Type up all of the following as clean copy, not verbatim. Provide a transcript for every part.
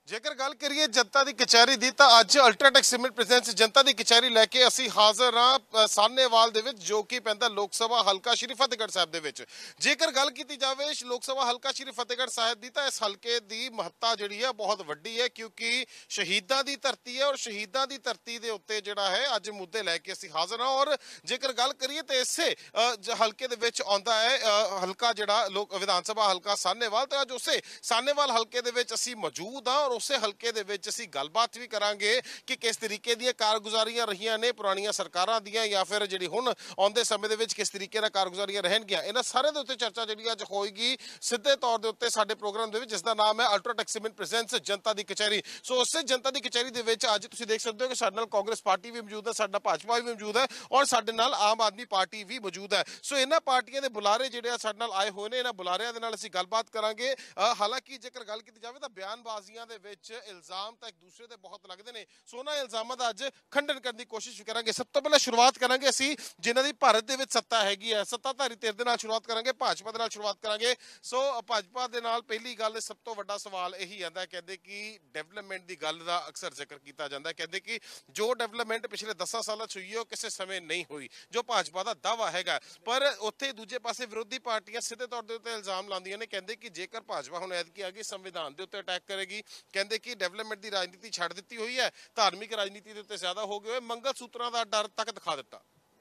ਜੇਕਰ ਗੱਲ ਕਰੀਏ ਜਨਤਾ ਦੀ ਕਚਹਿਰੀ ਦੀ ਤਾਂ ਅੱਜ ਅਲਟਰਾਟੈਕ ਸੀਮੈਂਟ ਪ੍ਰੈਜ਼ੈਂਟਸ ਜਨਤਾ ਦੀ ਕਚਹਿਰੀ ਲੈ ਕੇ ਅਸੀਂ ਹਾਜ਼ਰ ਹਾਂ ਸਾਹਨੇਵਾਲ ਦੇ ਵਿੱਚ, ਜੋ ਕਿ ਪੈਂਦਾ ਲੋਕ ਸਭਾ ਹਲਕਾ ਸ਼੍ਰੀ ਫਤਿਹਗੜ੍ਹ ਸਾਹਿਬ ਦੇ ਵਿੱਚ। ਜੇਕਰ ਗੱਲ ਕੀਤੀ ਜਾਵੇ ਲੋਕ ਸਭਾ ਹਲਕਾ ਸ਼੍ਰੀ ਫਤਿਹਗੜ੍ਹ ਸਾਹਿਬ ਦੀ ਤਾਂ ਇਸ ਹਲਕੇ ਦੀ ਮਹੱਤਤਾ ਜਿਹੜੀ ਹੈ ਬਹੁਤ ਵੱਡੀ ਹੈ, ਕਿਉਂਕਿ ਸ਼ਹੀਦਾਂ ਦੀ ਧਰਤੀ ਹੈ ਔਰ ਸ਼ਹੀਦਾਂ ਦੀ ਧਰਤੀ ਦੇ ਉੱਤੇ ਜਿਹੜਾ ਹੈ ਅੱਜ ਮੁੱਦੇ ਲੈ ਕੇ ਅਸੀਂ ਹਾਜ਼ਰ ਹਾਂ। ਔਰ ਜੇਕਰ ਗੱਲ ਕਰੀਏ ਤਾਂ ਇਸੇ ਹਲਕੇ ਦੇ ਵਿੱਚ ਆਉਂਦਾ ਹੈ ਹਲਕਾ ਜਿਹੜਾ ਵਿਧਾਨ ਸਭਾ ਹਲਕਾ ਸਾਹਨੇਵਾਲ, ਤਾਂ ਅੱਜ ਉਸੇ ਸਾਹਨੇਵਾਲ ਹਲਕੇ ਦੇ ਵਿੱਚ ਅਸੀਂ ਮੌਜੂਦ ਹਾਂ ਔਰ ਉਸੇ ਹਲਕੇ ਦੇ ਵਿੱਚ ਅਸੀਂ ਗੱਲਬਾਤ ਵੀ ਕਰਾਂਗੇ ਕਿ ਕਿਸ ਤਰੀਕੇ ਦੀਆਂ ਕਾਰਗੁਜ਼ਾਰੀਆਂ ਰਹੀਆਂ ਨੇ ਪੁਰਾਣੀਆਂ ਸਰਕਾਰਾਂ ਦੀਆਂ, ਜਾਂ ਫਿਰ ਜਿਹੜੀ ਹੁਣ ਆਉਂਦੇ ਸਮੇਂ ਦੇ ਵਿੱਚ ਕਿਸ ਤਰੀਕੇ ਨਾਲ ਕਾਰਗੁਜ਼ਾਰੀਆਂ ਰਹਿਣਗੀਆਂ। ਇਹਨਾਂ ਸਾਰੇ ਦੇ ਉੱਤੇ ਚਰਚਾ ਜਿਹੜੀ ਅੱਜ ਹੋਏਗੀ ਸਿੱਧੇ ਤੌਰ ਦੇ ਉੱਤੇ ਸਾਡੇ ਪ੍ਰੋਗਰਾਮ ਦੇ ਵਿੱਚ, ਜਿਸ ਦਾ ਨਾਮ ਹੈ ਅਲਟਰਾਟੈਕ ਸੀਮੈਂਟ ਪ੍ਰੈਜ਼ੈਂਟਸ ਜਨਤਾ ਦੀ ਕਚਹਿਰੀ। ਸੋ ਉਸੇ ਜਨਤਾ ਦੀ ਕਚਹਿਰੀ ਦੇ ਵਿੱਚ ਅੱਜ ਤੁਸੀਂ ਦੇਖ ਸਕਦੇ ਹੋ ਕਿ ਸਾਡੇ ਨਾਲ ਕਾਂਗਰਸ ਪਾਰਟੀ ਵੀ ਮੌਜੂਦ ਹੈ, ਸਾਡਾ ਭਾਜਪਾ ਵੀ ਮੌਜੂਦ ਹੈ ਔਰ ਸਾਡੇ ਨਾਲ ਆਮ ਆਦਮੀ ਪਾਰਟੀ ਵੀ ਮੌਜੂਦ ਹੈ। ਸੋ ਇਹਨਾਂ ਪਾਰਟੀਆਂ ਦੇ ਬੁਲਾਰੇ ਜਿਹੜੇ ਆ ਸਾਡੇ ਨਾਲ ਆਏ ਹੋਏ ਨੇ, ਇਹਨਾਂ ਬੁਲਾਰਿਆਂ ਦੇ ਨਾਲ ਅਸੀਂ ਗੱਲਬਾਤ ਕਰਾਂਗੇ। ਹਾਲਾਂਕਿ ਜੇਕਰ ਗੱਲ ਕੀਤੀ ਜਾਵੇ ਤਾਂ ਬਿਆਨਬਾਜ਼ੀਆਂ ਦੇ ਵਿੱਚ ਇਲਜ਼ਾਮ ਤਾਂ ਇੱਕ ਦੂਸਰੇ ਦੇ ਬਹੁਤ ਲੱਗਦੇ ਨੇ, ਸੋ ਉਹਨਾਂ ਇਲਜ਼ਾਮਾਂ ਦਾ ਅੱਜ ਖੰਡਨ ਕਰਨ ਦੀ ਕੋਸ਼ਿਸ਼ ਵੀ ਕਰਾਂਗੇ। ਸਭ ਤੋਂ ਪਹਿਲਾਂ ਸ਼ੁਰੂਆਤ ਕਰਾਂਗੇ ਅਸੀਂ ਜਿਨ੍ਹਾਂ ਦੀ ਭਾਰਤ ਦੇ ਵਿੱਚ ਸੱਤਾ ਹੈਗੀ ਹੈ, ਸੱਤਾਧਾਰੀ ਧਿਰ ਦੇ ਨਾਲ ਸ਼ੁਰੂਆਤ ਕਰਾਂਗੇ, ਭਾਜਪਾ ਦੇ ਨਾਲ ਸ਼ੁਰੂਆਤ ਕਰਾਂਗੇ। ਸੋ ਭਾਜਪਾ ਦੇ ਨਾਲ ਪਹਿਲੀ ਗੱਲ, ਸਭ ਤੋਂ ਵੱਡਾ ਸਵਾਲ ਇਹੀ ਆਉਂਦਾ, ਕਹਿੰਦੇ ਕਿ ਡਿਵੈਲਪਮੈਂਟ ਦੀ ਗੱਲ ਦਾ ਅਕਸਰ ਜ਼ਿਕਰ ਕੀਤਾ ਜਾਂਦਾ, ਕਹਿੰਦੇ ਕਿ ਜੋ ਡਿਵੈਲਪਮੈਂਟ ਪਿਛਲੇ 10 ਸਾਲਾਂ 'ਚ ਹੋਈ ਹੈ ਉਹ ਕਿਸੇ ਸਮੇਂ ਨਹੀਂ ਹੋਈ, ਜੋ ਭਾਜਪਾ ਦਾ ਦਾਅਵਾ ਹੈਗਾ। ਪਰ ਉੱਥੇ ਦੂਜੇ ਪਾਸੇ ਵਿਰੋਧੀ ਪਾਰਟੀਆਂ ਸਿੱਧੇ ਤੌਰ ਦੇ ਉੱਤੇ ਇਲਜ਼ਾਮ ਲਾਉਂਦੀਆਂ ਨੇ, ਕਹਿੰਦੇ ਕਿ ਜੇਕਰ ਭਾਜਪਾ ਹੁਣ ਐਤਕੀ ਆ ਗਈ ਸੰਵਿਧਾਨ ਦੇ ਉੱਤੇ ਅਟੈਕ ਕਰੇਗੀ, ਕਹਿੰਦੇ ਕਿ ਡਿਵੈਲਪਮੈਂਟ ਦੀ ਰਾਜਨੀਤੀ ਛੱਡ ਦਿੱਤੀ ਹੋਈ ਹੈ, ਧਾਰਮਿਕ ਰਾਜਨੀਤੀ ਦੇ ਉੱਤੇ ਜ਼ਿਆਦਾ ਹੋ ਗਏ ਹੋਏ, ਮੰਗਲ ਸੂਤਰਾਂ ਦਾ ਡਰ ਤੱਕ ਦਿਖਾ ਦਿੱਤਾ।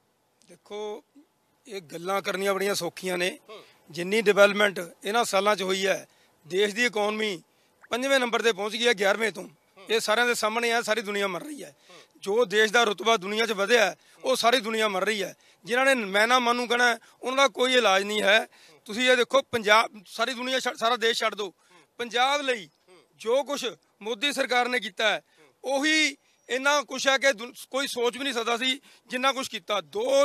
ਦੇਖੋ ਇਹ ਗੱਲਾਂ ਕਰਨੀਆਂ ਬੜੀਆਂ ਸੌਖੀਆਂ ਨੇ, ਜਿੰਨੀ ਡਿਵੈਲਪਮੈਂਟ ਇਹਨਾਂ ਸਾਲਾਂ 'ਚ ਹੋਈ ਹੈ, ਦੇਸ਼ ਦੀ ਇਕਨੋਮੀ 5ਵੇਂ ਨੰਬਰ ਤੇ ਪਹੁੰਚ ਗਈ ਹੈ 11ਵੇਂ ਤੋਂ। ਇਹ ਸਾਰਿਆਂ ਦੇ ਸਾਹਮਣੇ ਹੈ, ਸਾਰੀ ਦੁਨੀਆ ਮਰ ਰਹੀ ਹੈ। ਜੋ ਦੇਸ਼ ਦਾ ਰੁਤਬਾ ਦੁਨੀਆ 'ਚ ਵਧਿਆ ਉਹ ਸਾਰੀ ਦੁਨੀਆ ਮਰ ਰਹੀ ਹੈ। ਜਿਨ੍ਹਾਂ ਨੇ ਮੈਂ ਨਾ ਮੰਨੂ ਕਹਿਣਾ ਉਹਨਾਂ ਦਾ ਕੋਈ ਇਲਾਜ ਨਹੀਂ ਹੈ। ਤੁਸੀਂ ਇਹ ਦੇਖੋ ਪੰਜਾਬ, ਸਾਰੀ ਦੁਨੀਆ ਸਾਰਾ ਦੇਸ਼ ਛੱਡ ਦਿਓ, ਪੰਜਾਬ ਲਈ ਜੋ ਕੁਛ ਮੋਦੀ ਸਰਕਾਰ ਨੇ ਕੀਤਾ ਹੈ ਉਹੀ ਇੰਨਾ ਕੁਛ ਹੈ ਕਿ ਕੋਈ ਸੋਚ ਵੀ ਨਹੀਂ ਸਕਦਾ ਸੀ ਜਿੰਨਾ ਕੁਛ ਕੀਤਾ।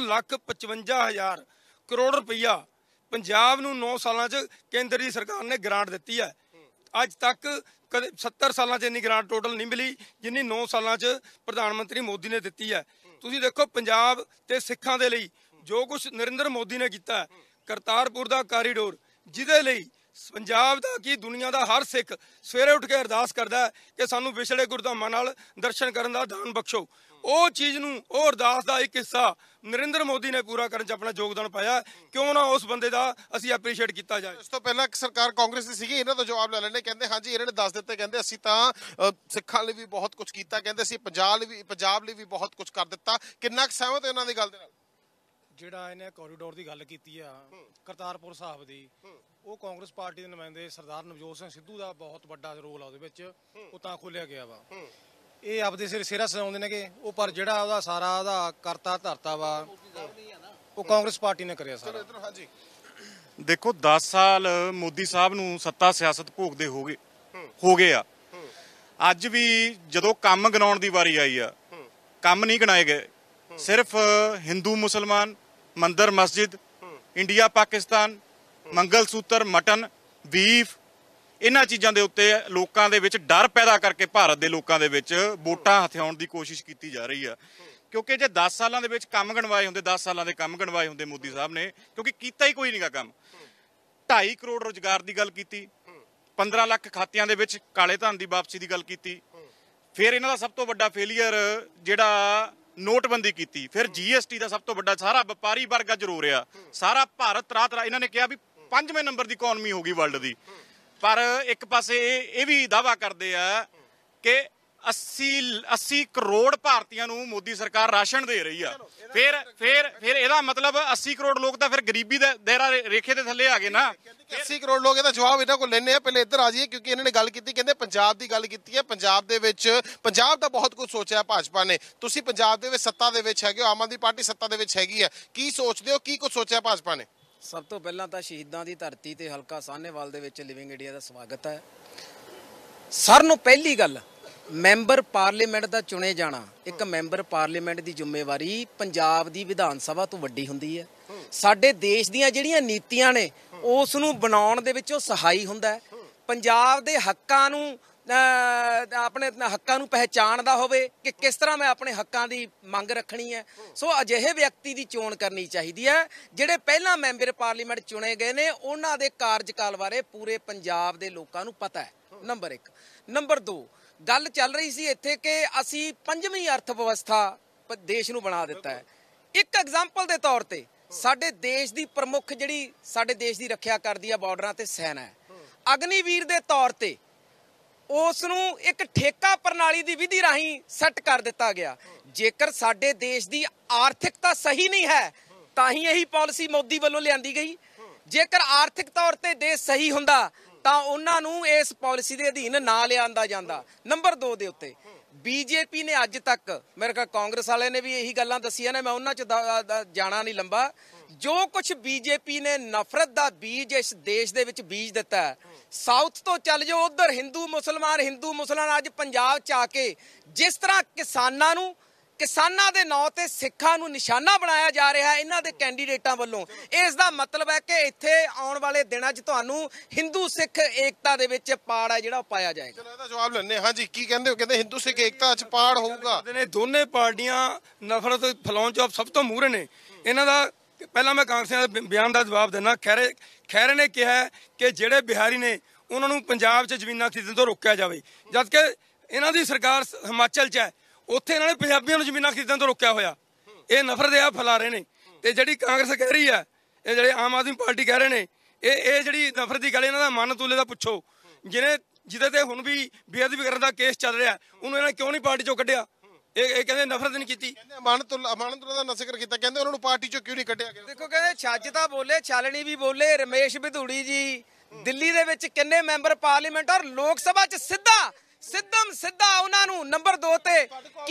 2,55,000 ਕਰੋੜ ਰੁਪਈਆ ਪੰਜਾਬ ਨੂੰ 9 ਸਾਲਾਂ 'ਚ ਕੇਂਦਰ ਦੀ ਸਰਕਾਰ ਨੇ ਗ੍ਰਾਂਟ ਦਿੱਤੀ ਹੈ। ਅੱਜ ਤੱਕ ਕਦੇ 70 ਸਾਲਾਂ 'ਚ ਇੰਨੀ ਗ੍ਰਾਂਟ ਟੋਟਲ ਨਹੀਂ ਮਿਲੀ ਜਿੰਨੀ 9 ਸਾਲਾਂ 'ਚ ਪ੍ਰਧਾਨ ਮੰਤਰੀ ਮੋਦੀ ਨੇ ਦਿੱਤੀ ਹੈ। ਤੁਸੀਂ ਦੇਖੋ ਪੰਜਾਬ ਤੇ ਸਿੱਖਾਂ ਦੇ ਲਈ ਜੋ ਕੁਛ ਨਰਿੰਦਰ ਮੋਦੀ ਨੇ ਕੀਤਾ, ਕਰਤਾਰਪੁਰ ਦਾ ਕਾਰੀਡੋਰ, ਜਿਹਦੇ ਲਈ ਪੰਜਾਬ ਦਾ ਕੀ ਦੁਨੀਆ ਦਾ ਹਰ ਸਿੱਖ ਸਵੇਰੇ ਉੱਠ ਕੇ ਅਰਦਾਸ ਕਰਦਾ ਹੈ ਕਿ ਸਾਨੂੰ ਵਿਛੜੇ ਗੁਰਧਾਮਾਂ ਨਾਲ ਦਰਸ਼ਨ ਕਰਨ ਦਾ ਦਾਨ ਬਖਸ਼ੋ। ਉਹ ਚੀਜ਼ ਨੂੰ, ਉਹ ਅਰਦਾਸ ਦਾ ਇੱਕ ਹਿੱਸਾ ਨਰਿੰਦਰ ਮੋਦੀ ਨੇ ਪੂਰਾ ਕਰਨ 'ਚ ਆਪਣਾ ਯੋਗਦਾਨ ਪਾਇਆ। ਕਿਉਂ ਨਾ ਉਸ ਬੰਦੇ ਦਾ ਅਸੀਂ ਐਪਰੀਸ਼ੀਏਟ ਕੀਤਾ ਜਾਏ। ਇਸ ਤੋਂ ਪਹਿਲਾਂ ਇੱਕ ਸਰਕਾਰ ਕਾਂਗਰਸ ਦੀ ਸੀਗੀ, ਇਹਨਾਂ ਤੋਂ ਜਵਾਬ ਲੈ ਲੈਣੇ। ਕਹਿੰਦੇ ਹਾਂਜੀ ਇਹਨਾਂ ਨੇ ਦੱਸ ਦਿੱਤੇ, ਕਹਿੰਦੇ ਅਸੀਂ ਤਾਂ ਸਿੱਖਾਂ ਲਈ ਵੀ ਬਹੁਤ ਕੁਝ ਕੀਤਾ, ਕਹਿੰਦੇ ਅਸੀਂ ਪੰਜਾਬ ਲਈ ਵੀ ਬਹੁਤ ਕੁਝ ਕਰ ਦਿੱਤਾ। ਕਿੰਨਾ ਕੁ ਸਹਿਮਤ ਹੈ ਇਹਨਾਂ ਦੀ ਗੱਲ ਦੇ ਨਾਲ? ਜਿਹੜਾ ਇਹਨੇ ਕੋਰੀਡੋਰ ਦੀ ਗੱਲ ਕੀਤੀ ਆ ਕਰਤਾਰਪੁਰ ਸਾਹਿਬ ਦੀ, ਉਹ ਕਾਂਗਰਸ ਪਾਰਟੀ ਦੇ ਨੁਮਾਇੰਦੇ ਸਰਦਾਰ ਨਵਜੋਤ ਸਿੰਘ ਸਿੱਧੂ ਦਾ ਬਹੁਤ ਵੱਡਾ ਰੋਲ ਆ ਉਹਦੇ ਵਿੱਚ। ਉਹ ਤਾਂ ਖੋਲਿਆ ਗਿਆ ਵਾ, ਇਹ ਆਪਦੇ ਸਿਰਾ ਸਜਾਉਂਦੇ ਨੇਗੇ ਉਹ, ਪਰ ਜਿਹੜਾ ਉਹਦਾ ਸਾਰਾ ਉਹਦਾ ਕਰਤਾ ਧਰਤਾ ਵਾ ਉਹ ਕਾਂਗਰਸ ਪਾਰਟੀ ਨੇ ਕਰਿਆ ਸਾਰਾ। ਹਾਂਜੀ ਦੇਖੋ 10 ਸਾਲ ਮੋਦੀ ਸਾਹਿਬ ਨੂੰ ਸੱਤਾ ਸਿਆਸਤ ਭੋਗਦੇ ਹੋ ਗਏ ਆ। ਅੱਜ ਵੀ ਜਦੋਂ ਕੰਮ ਗਿਣਾਉਣ ਦੀ ਵਾਰੀ ਆਈ ਆ, ਕੰਮ ਨਹੀਂ ਗਿਣਾਏ ਗਏ। ਸਿਰਫ ਹਿੰਦੂ ਮੁਸਲਮਾਨ, ਮੰਦਰ ਮਸਜਿਦ, ਇੰਡੀਆ ਪਾਕਿਸਤਾਨ, ਮੰਗਲ ਸੂਤਰ, ਮਟਨ, ਬੀਫ, ਇਹਨਾਂ ਚੀਜ਼ਾਂ ਦੇ ਉੱਤੇ ਲੋਕਾਂ ਦੇ ਵਿੱਚ ਡਰ ਪੈਦਾ ਕਰਕੇ ਭਾਰਤ ਦੇ ਲੋਕਾਂ ਦੇ ਵਿੱਚ ਵੋਟਾਂ ਹਥਿਆਉਣ ਦੀ ਕੋਸ਼ਿਸ਼ ਕੀਤੀ ਜਾ ਰਹੀ ਆ। ਕਿਉਂਕਿ ਜੇ 10 ਸਾਲਾਂ ਦੇ ਵਿੱਚ ਕੰਮ ਗਣਵਾਏ ਹੁੰਦੇ, 10 ਸਾਲਾਂ ਦੇ ਕੰਮ ਗਣਵਾਏ ਹੁੰਦੇ ਮੋਦੀ ਸਾਹਿਬ ਨੇ, ਕਿਉਂਕਿ ਕੀਤਾ ਹੀ ਕੋਈ ਨਹੀਂਗਾ ਕੰਮ। 2.5 ਕਰੋੜ ਰੁਜ਼ਗਾਰ ਦੀ ਗੱਲ ਕੀਤੀ, 15 ਲੱਖ ਖਾਤਿਆਂ ਦੇ ਵਿੱਚ ਕਾਲੇ ਧਨ ਦੀ ਵਾਪਸੀ ਦੀ ਗੱਲ ਕੀਤੀ। ਫਿਰ ਇਹਨਾਂ ਦਾ ਸਭ ਤੋਂ ਵੱਡਾ ਫੇਲੀਅਰ ਜਿਹੜਾ ਨੋਟਬੰਦੀ ਕੀਤੀ, ਫਿਰ GST ਦਾ ਸਭ ਤੋਂ ਵੱਡਾ, ਸਾਰਾ ਵਪਾਰੀ ਵਰਗ ਅੱਜ ਰੋ ਰਿਹਾ। ਸਾਰਾ ਭਾਰਤ ਰਾਤ ਇਹਨਾਂ ਨੇ ਕਿਹਾ ਵੀ 5ਵੇਂ ਨੰਬਰ ਦੀ ਇਕਨੋਮੀ ਹੋ ਗਈ ਵਰਲਡ ਦੀ। ਪਰ ਇੱਕ ਪਾਸੇ ਇਹ ਵੀ ਦਾਅਵਾ ਕਰਦੇ ਆ ਕਿ 80 ਕਰੋੜ ਭਾਰਤੀਆਂ ਨੂੰ ਮੋਦੀ ਸਰਕਾਰ ਰਾਸ਼ਨ ਦੇ ਰਹੀ ਆ। ਫਿਰ ਇਹਦਾ ਮਤਲਬ 80 ਕਰੋੜ ਲੋਕ ਤਾਂ ਫਿਰ ਗਰੀਬੀ ਦੇ ਦਾਇਰਾ ਰੇਖੇ ਦੇ ਥੱਲੇ ਆ ਗਏ ਨਾ। 80 ਕਰੋੜ ਲੋਕ, ਇਹਦਾ ਜਵਾਬ ਇਹਨਾਂ ਕੋਲ ਲੈਣੇ ਆ। ਪਹਿਲੇ ਇੱਧਰ ਆ ਜਾਈਏ, ਕਿਉਂਕਿ ਇਹਨਾਂ ਨੇ ਗੱਲ ਕੀਤੀ, ਕਹਿੰਦੇ ਪੰਜਾਬ ਦੀ ਗੱਲ ਕੀਤੀ ਹੈ। ਪੰਜਾਬ ਦੇ ਵਿੱਚ ਪੰਜਾਬ ਦਾ ਬਹੁਤ ਕੁਝ ਸੋਚਿਆ ਭਾਜਪਾ ਨੇ। ਤੁਸੀਂ ਪੰਜਾਬ ਦੇ ਵਿੱਚ ਸੱਤਾ ਦੇ ਵਿੱਚ ਹੈਗੇ ਹੋ, ਆਮ ਆਦਮੀ ਪਾਰਟੀ ਸੱਤਾ ਦੇ ਵਿੱਚ ਹੈਗੀ ਹੈ, ਕੀ ਸੋਚਦੇ ਹੋ, ਕੀ ਕੁਝ ਸੋਚਿਆ ਭਾਜਪਾ ਨੇ? ਸਭ ਤੋਂ ਪਹਿਲਾਂ ਤਾਂ ਸ਼ਹੀਦਾਂ ਦੀ ਧਰਤੀ ਤੇ ਹਲਕਾ ਸਾਹਨੇਵਾਲ ਦੇ ਵਿੱਚ ਲਿਵਿੰਗ ਇੰਡੀਆ ਦਾ ਸਵਾਗਤ ਹੈ। ਸਾਰਿਆਂ ਨੂੰ ਪਹਿਲੀ ਗੱਲ, ਮੈਂਬਰ ਪਾਰਲੀਮੈਂਟ ਦਾ ਚੁਣੇ ਜਾਣਾ, ਇੱਕ ਮੈਂਬਰ ਪਾਰਲੀਮੈਂਟ ਦੀ ਜ਼ਿੰਮੇਵਾਰੀ ਪੰਜਾਬ ਦੀ ਵਿਧਾਨ ਸਭਾ ਤੋਂ ਵੱਡੀ ਹੁੰਦੀ ਹੈ। ਸਾਡੇ ਦੇਸ਼ ਦੀਆਂ ਜਿਹੜੀਆਂ ਨੀਤੀਆਂ ਨੇ ਉਸ ਨੂੰ ਬਣਾਉਣ ਦੇ ਵਿੱਚ ਉਹ ਸਹਾਈ ਹੁੰਦਾ ਹੈ। ਪੰਜਾਬ ਦੇ ਹੱਕਾਂ ਨੂੰ, ਆਪਣੇ ਹੱਕਾਂ ਨੂੰ ਪਹਿਚਾਣਦਾ ਹੋਵੇ ਕਿ ਕਿਸ ਤਰ੍ਹਾਂ ਮੈਂ ਆਪਣੇ ਹੱਕਾਂ ਦੀ ਮੰਗ ਰੱਖਣੀ ਹੈ। ਸੋ ਅਜਿਹੇ ਵਿਅਕਤੀ ਦੀ ਚੋਣ ਕਰਨੀ ਚਾਹੀਦੀ ਹੈ ਜਿਹੜੇ ਪਹਿਲਾਂ ਮੈਂਬਰ ਪਾਰਲੀਮੈਂਟ ਚੁਣੇ ਗਏ ਨੇ, ਉਹਨਾਂ ਦੇ ਕਾਰਜਕਾਲ ਬਾਰੇ ਪੂਰੇ ਪੰਜਾਬ ਦੇ ਲੋਕਾਂ ਨੂੰ ਪਤਾ ਹੈ। ਨੰਬਰ 1। ਨੰਬਰ 2, ਗੱਲ ਚੱਲ ਰਹੀ ਸੀ ਇੱਥੇ ਕਿ ਅਸੀਂ 5ਵੀਂ ਅਰਥ ਵਿਵਸਥਾ ਦੇਸ਼ ਨੂੰ ਬਣਾ ਦਿੱਤਾ ਹੈ। ਇੱਕ ਐਗਜ਼ਾਮਪਲ ਦੇ ਤੌਰ ਤੇ ਸਾਡੇ ਦੇਸ਼ ਦੀ ਪ੍ਰਮੁੱਖ ਜਿਹੜੀ ਸਾਡੇ ਦੇਸ਼ ਦੀ ਰੱਖਿਆ ਕਰਦੀ ਆ ਬਾਰਡਰਾਂ ਤੇ ਸੈਨਾ ਹੈ, ਅਗਨੀਵੀਰ ਦੇ ਤੌਰ ਤੇ ਉਸ ਨੂੰ ਇੱਕ ਠੇਕਾ ਪ੍ਰਣਾਲੀ ਦੀ ਵਿਧੀ ਰਾਹੀਂ ਸੈੱਟ ਕਰ ਦਿੱਤਾ ਗਿਆ। ਜੇਕਰ ਸਾਡੇ ਦੇਸ਼ ਦੀ ਆਰਥਿਕਤਾ ਸਹੀ ਨਹੀਂ ਹੈ ਤਾਂ ਹੀ ਇਹੀ ਪਾਲਿਸੀ ਮੋਦੀ ਵੱਲੋਂ ਲਿਆਂਦੀ ਗਈ। ਜੇਕਰ ਆਰਥਿਕ ਤੌਰ ਤੇ ਦੇਸ਼ ਸਹੀ ਹੁੰਦਾ ਤਾਂ ਉਹਨਾਂ ਨੂੰ ਇਸ ਪਾਲਿਸੀ ਦੇ ਅਧੀਨ ਨਾ ਲਿਆਂਦਾ ਜਾਂਦਾ। ਨੰਬਰ 2 ਦੇ ਉੱਤੇ ਬੀਜੇਪੀ ਨੇ ਅੱਜ ਤੱਕ, ਮੇਰੇ ਖਿਆਲ ਕਾਂਗਰਸ ਵਾਲੇ ਨੇ ਵੀ ਇਹੀ ਗੱਲਾਂ ਦੱਸੀਆਂ ਨੇ, ਮੈਂ ਉਹਨਾਂ 'ਚ ਜਾਣਾ ਨਹੀਂ ਲੰਬਾ, ਜੋ ਕੁਝ ਬੀਜੇਪੀ ਨੇ ਨਫ਼ਰਤ ਦਾ ਬੀਜ ਇਸ ਦੇਸ਼ ਦੇ ਵਿੱਚ ਬੀਜ ਦਿੱਤਾ ਹੈ। ਸਾਊਥ ਤੋਂ ਚੱਲ ਜਾਓ, ਉਧਰ ਹਿੰਦੂ ਮੁਸਲਮਾਨ ਅੱਜ ਪੰਜਾਬ 'ਚ ਆ ਕੇ ਜਿਸ ਤਰ੍ਹਾਂ ਕਿਸਾਨਾਂ ਦੇ ਨਾਂ ਤੇ ਸਿੱਖਾਂ ਨੂੰ ਨਿਸ਼ਾਨਾ ਬਣਾਇਆ ਜਾ ਰਿਹਾ ਹੈ ਇਹਨਾਂ ਦੇ ਕੈਂਡੀਡੇਟਾਂ ਵੱਲੋਂ, ਇਸ ਦਾ ਮਤਲਬ ਹੈ ਕਿ ਇੱਥੇ ਆਉਣ ਵਾਲੇ ਦਿਨਾਂ 'ਚ ਤੁਹਾਨੂੰ ਹਿੰਦੂ ਸਿੱਖ ਏਕਤਾ ਦੇ ਵਿੱਚ ਪਾੜ ਹੈ ਜਿਹੜਾ ਉਹ ਪਾਇਆ ਜਾਏਗਾ। ਚਲੋ ਇਹਦਾ ਜਵਾਬ ਲੈਣੇ। ਹਾਂਜੀ, ਕੀ ਕਹਿੰਦੇ ਹੋ? ਕਹਿੰਦੇ ਹਿੰਦੂ ਸਿੱਖ ਏਕਤਾ 'ਚ ਪਾੜ ਹੋਊਗਾ। ਨੇ ਦੋਨੇ ਪਾਰਟੀਆਂ ਨਫ਼ਰਤ ਫੈਲਾਉਣ 'ਚ ਸਭ ਤੋਂ ਮੂਹਰੇ ਨੇ। ਇਹਨਾਂ ਦਾ ਪਹਿਲਾਂ ਮੈਂ ਕਾਂਗਰਸੀਆਂ ਦੇ ਬਿਆਨ ਦਾ ਜਵਾਬ ਦਿੰਦਾ। ਖੈਰੇ ਨੇ ਕਿਹਾ ਕਿ ਜਿਹੜੇ ਬਿਹਾਰੀ ਨੇ ਉਹਨਾਂ ਨੂੰ ਪੰਜਾਬ 'ਚ ਜ਼ਮੀਨਾਂ ਖਰੀਦਣ ਤੋਂ ਰੋਕਿਆ ਜਾਵੇ, ਜਦ ਕਿ ਇਹਨਾਂ ਦੀ ਸਰਕਾਰ ਹਿਮਾਚਲ 'ਚ ਹੈ, ਉੱਥੇ ਇਹਨਾਂ ਨੇ ਪੰਜਾਬੀਆਂ ਨੂੰ ਜ਼ਮੀਨਾਂ ਖਰੀਦਣ ਤੋਂ ਰੋਕਿਆ ਹੋਇਆ। ਇਹ ਨਫ਼ਰਤ ਆ ਫੈਲਾ ਰਹੇ ਨੇ। ਤੇ ਜਿਹੜੀ ਕਾਂਗਰਸ ਕਹਿ ਰਹੀ ਹੈ, ਇਹ ਜਿਹੜੇ ਆਮ ਆਦਮੀ ਪਾਰਟੀ ਕਹਿ ਰਹੇ ਨੇ, ਇਹ ਜਿਹੜੀ ਨਫ਼ਰਤ ਦੀ ਗੱਲ, ਇਹਨਾਂ ਦਾ ਮਨ ਤੁਲੇ ਦਾ ਪੁੱਛੋ। ਜਿਹਦੇ ਤੇ ਹੁਣ ਵੀ ਬੇਅਦਬੀ ਕਰਨ ਦਾ ਕੇਸ ਚੱਲ ਰਿਹਾ, ਉਹਨੂੰ ਇਹਨਾਂ ਕਿਉਂ ਨਹੀਂ ਪਾਰਟੀ 'ਚੋਂ ਕੱਢਿਆ? ਇਹ ਕਹਿੰਦੇ ਨਫ਼ਰਤ ਨਹੀਂ ਕੀਤੀ। ਅਮਾਨਤੁੱਲਾ ਦਾ ਜ਼ਿਕਰ ਕੀਤਾ, ਕਹਿੰਦੇ ਉਹਨਾਂ ਨੂੰ ਪਾਰਟੀ 'ਚੋਂ ਕਿਉਂ ਨਹੀਂ ਕੱਢਿਆ ਗਿਆ? ਦੇਖੋ, ਕਹਿੰਦੇ ਛੱਜ ਤਾਂ ਬੋਲੇ, ਛਾਲਣੀ ਵੀ ਬੋਲੇ। ਰਮੇਸ਼ ਬਿਧੂੜੀ ਜੀ ਦਿੱਲੀ ਦੇ ਵਿੱਚ ਕਿੰਨੇ ਮੈਂਬਰ ਪਾਰਲੀਮੈਂਟ ਔਰ ਲੋਕ ਸਭਾ 'ਚ ਸਿੱਧਾ ਉਹਨਾਂ ਨੂੰ। ਨੰਬਰ 2 ਤੇ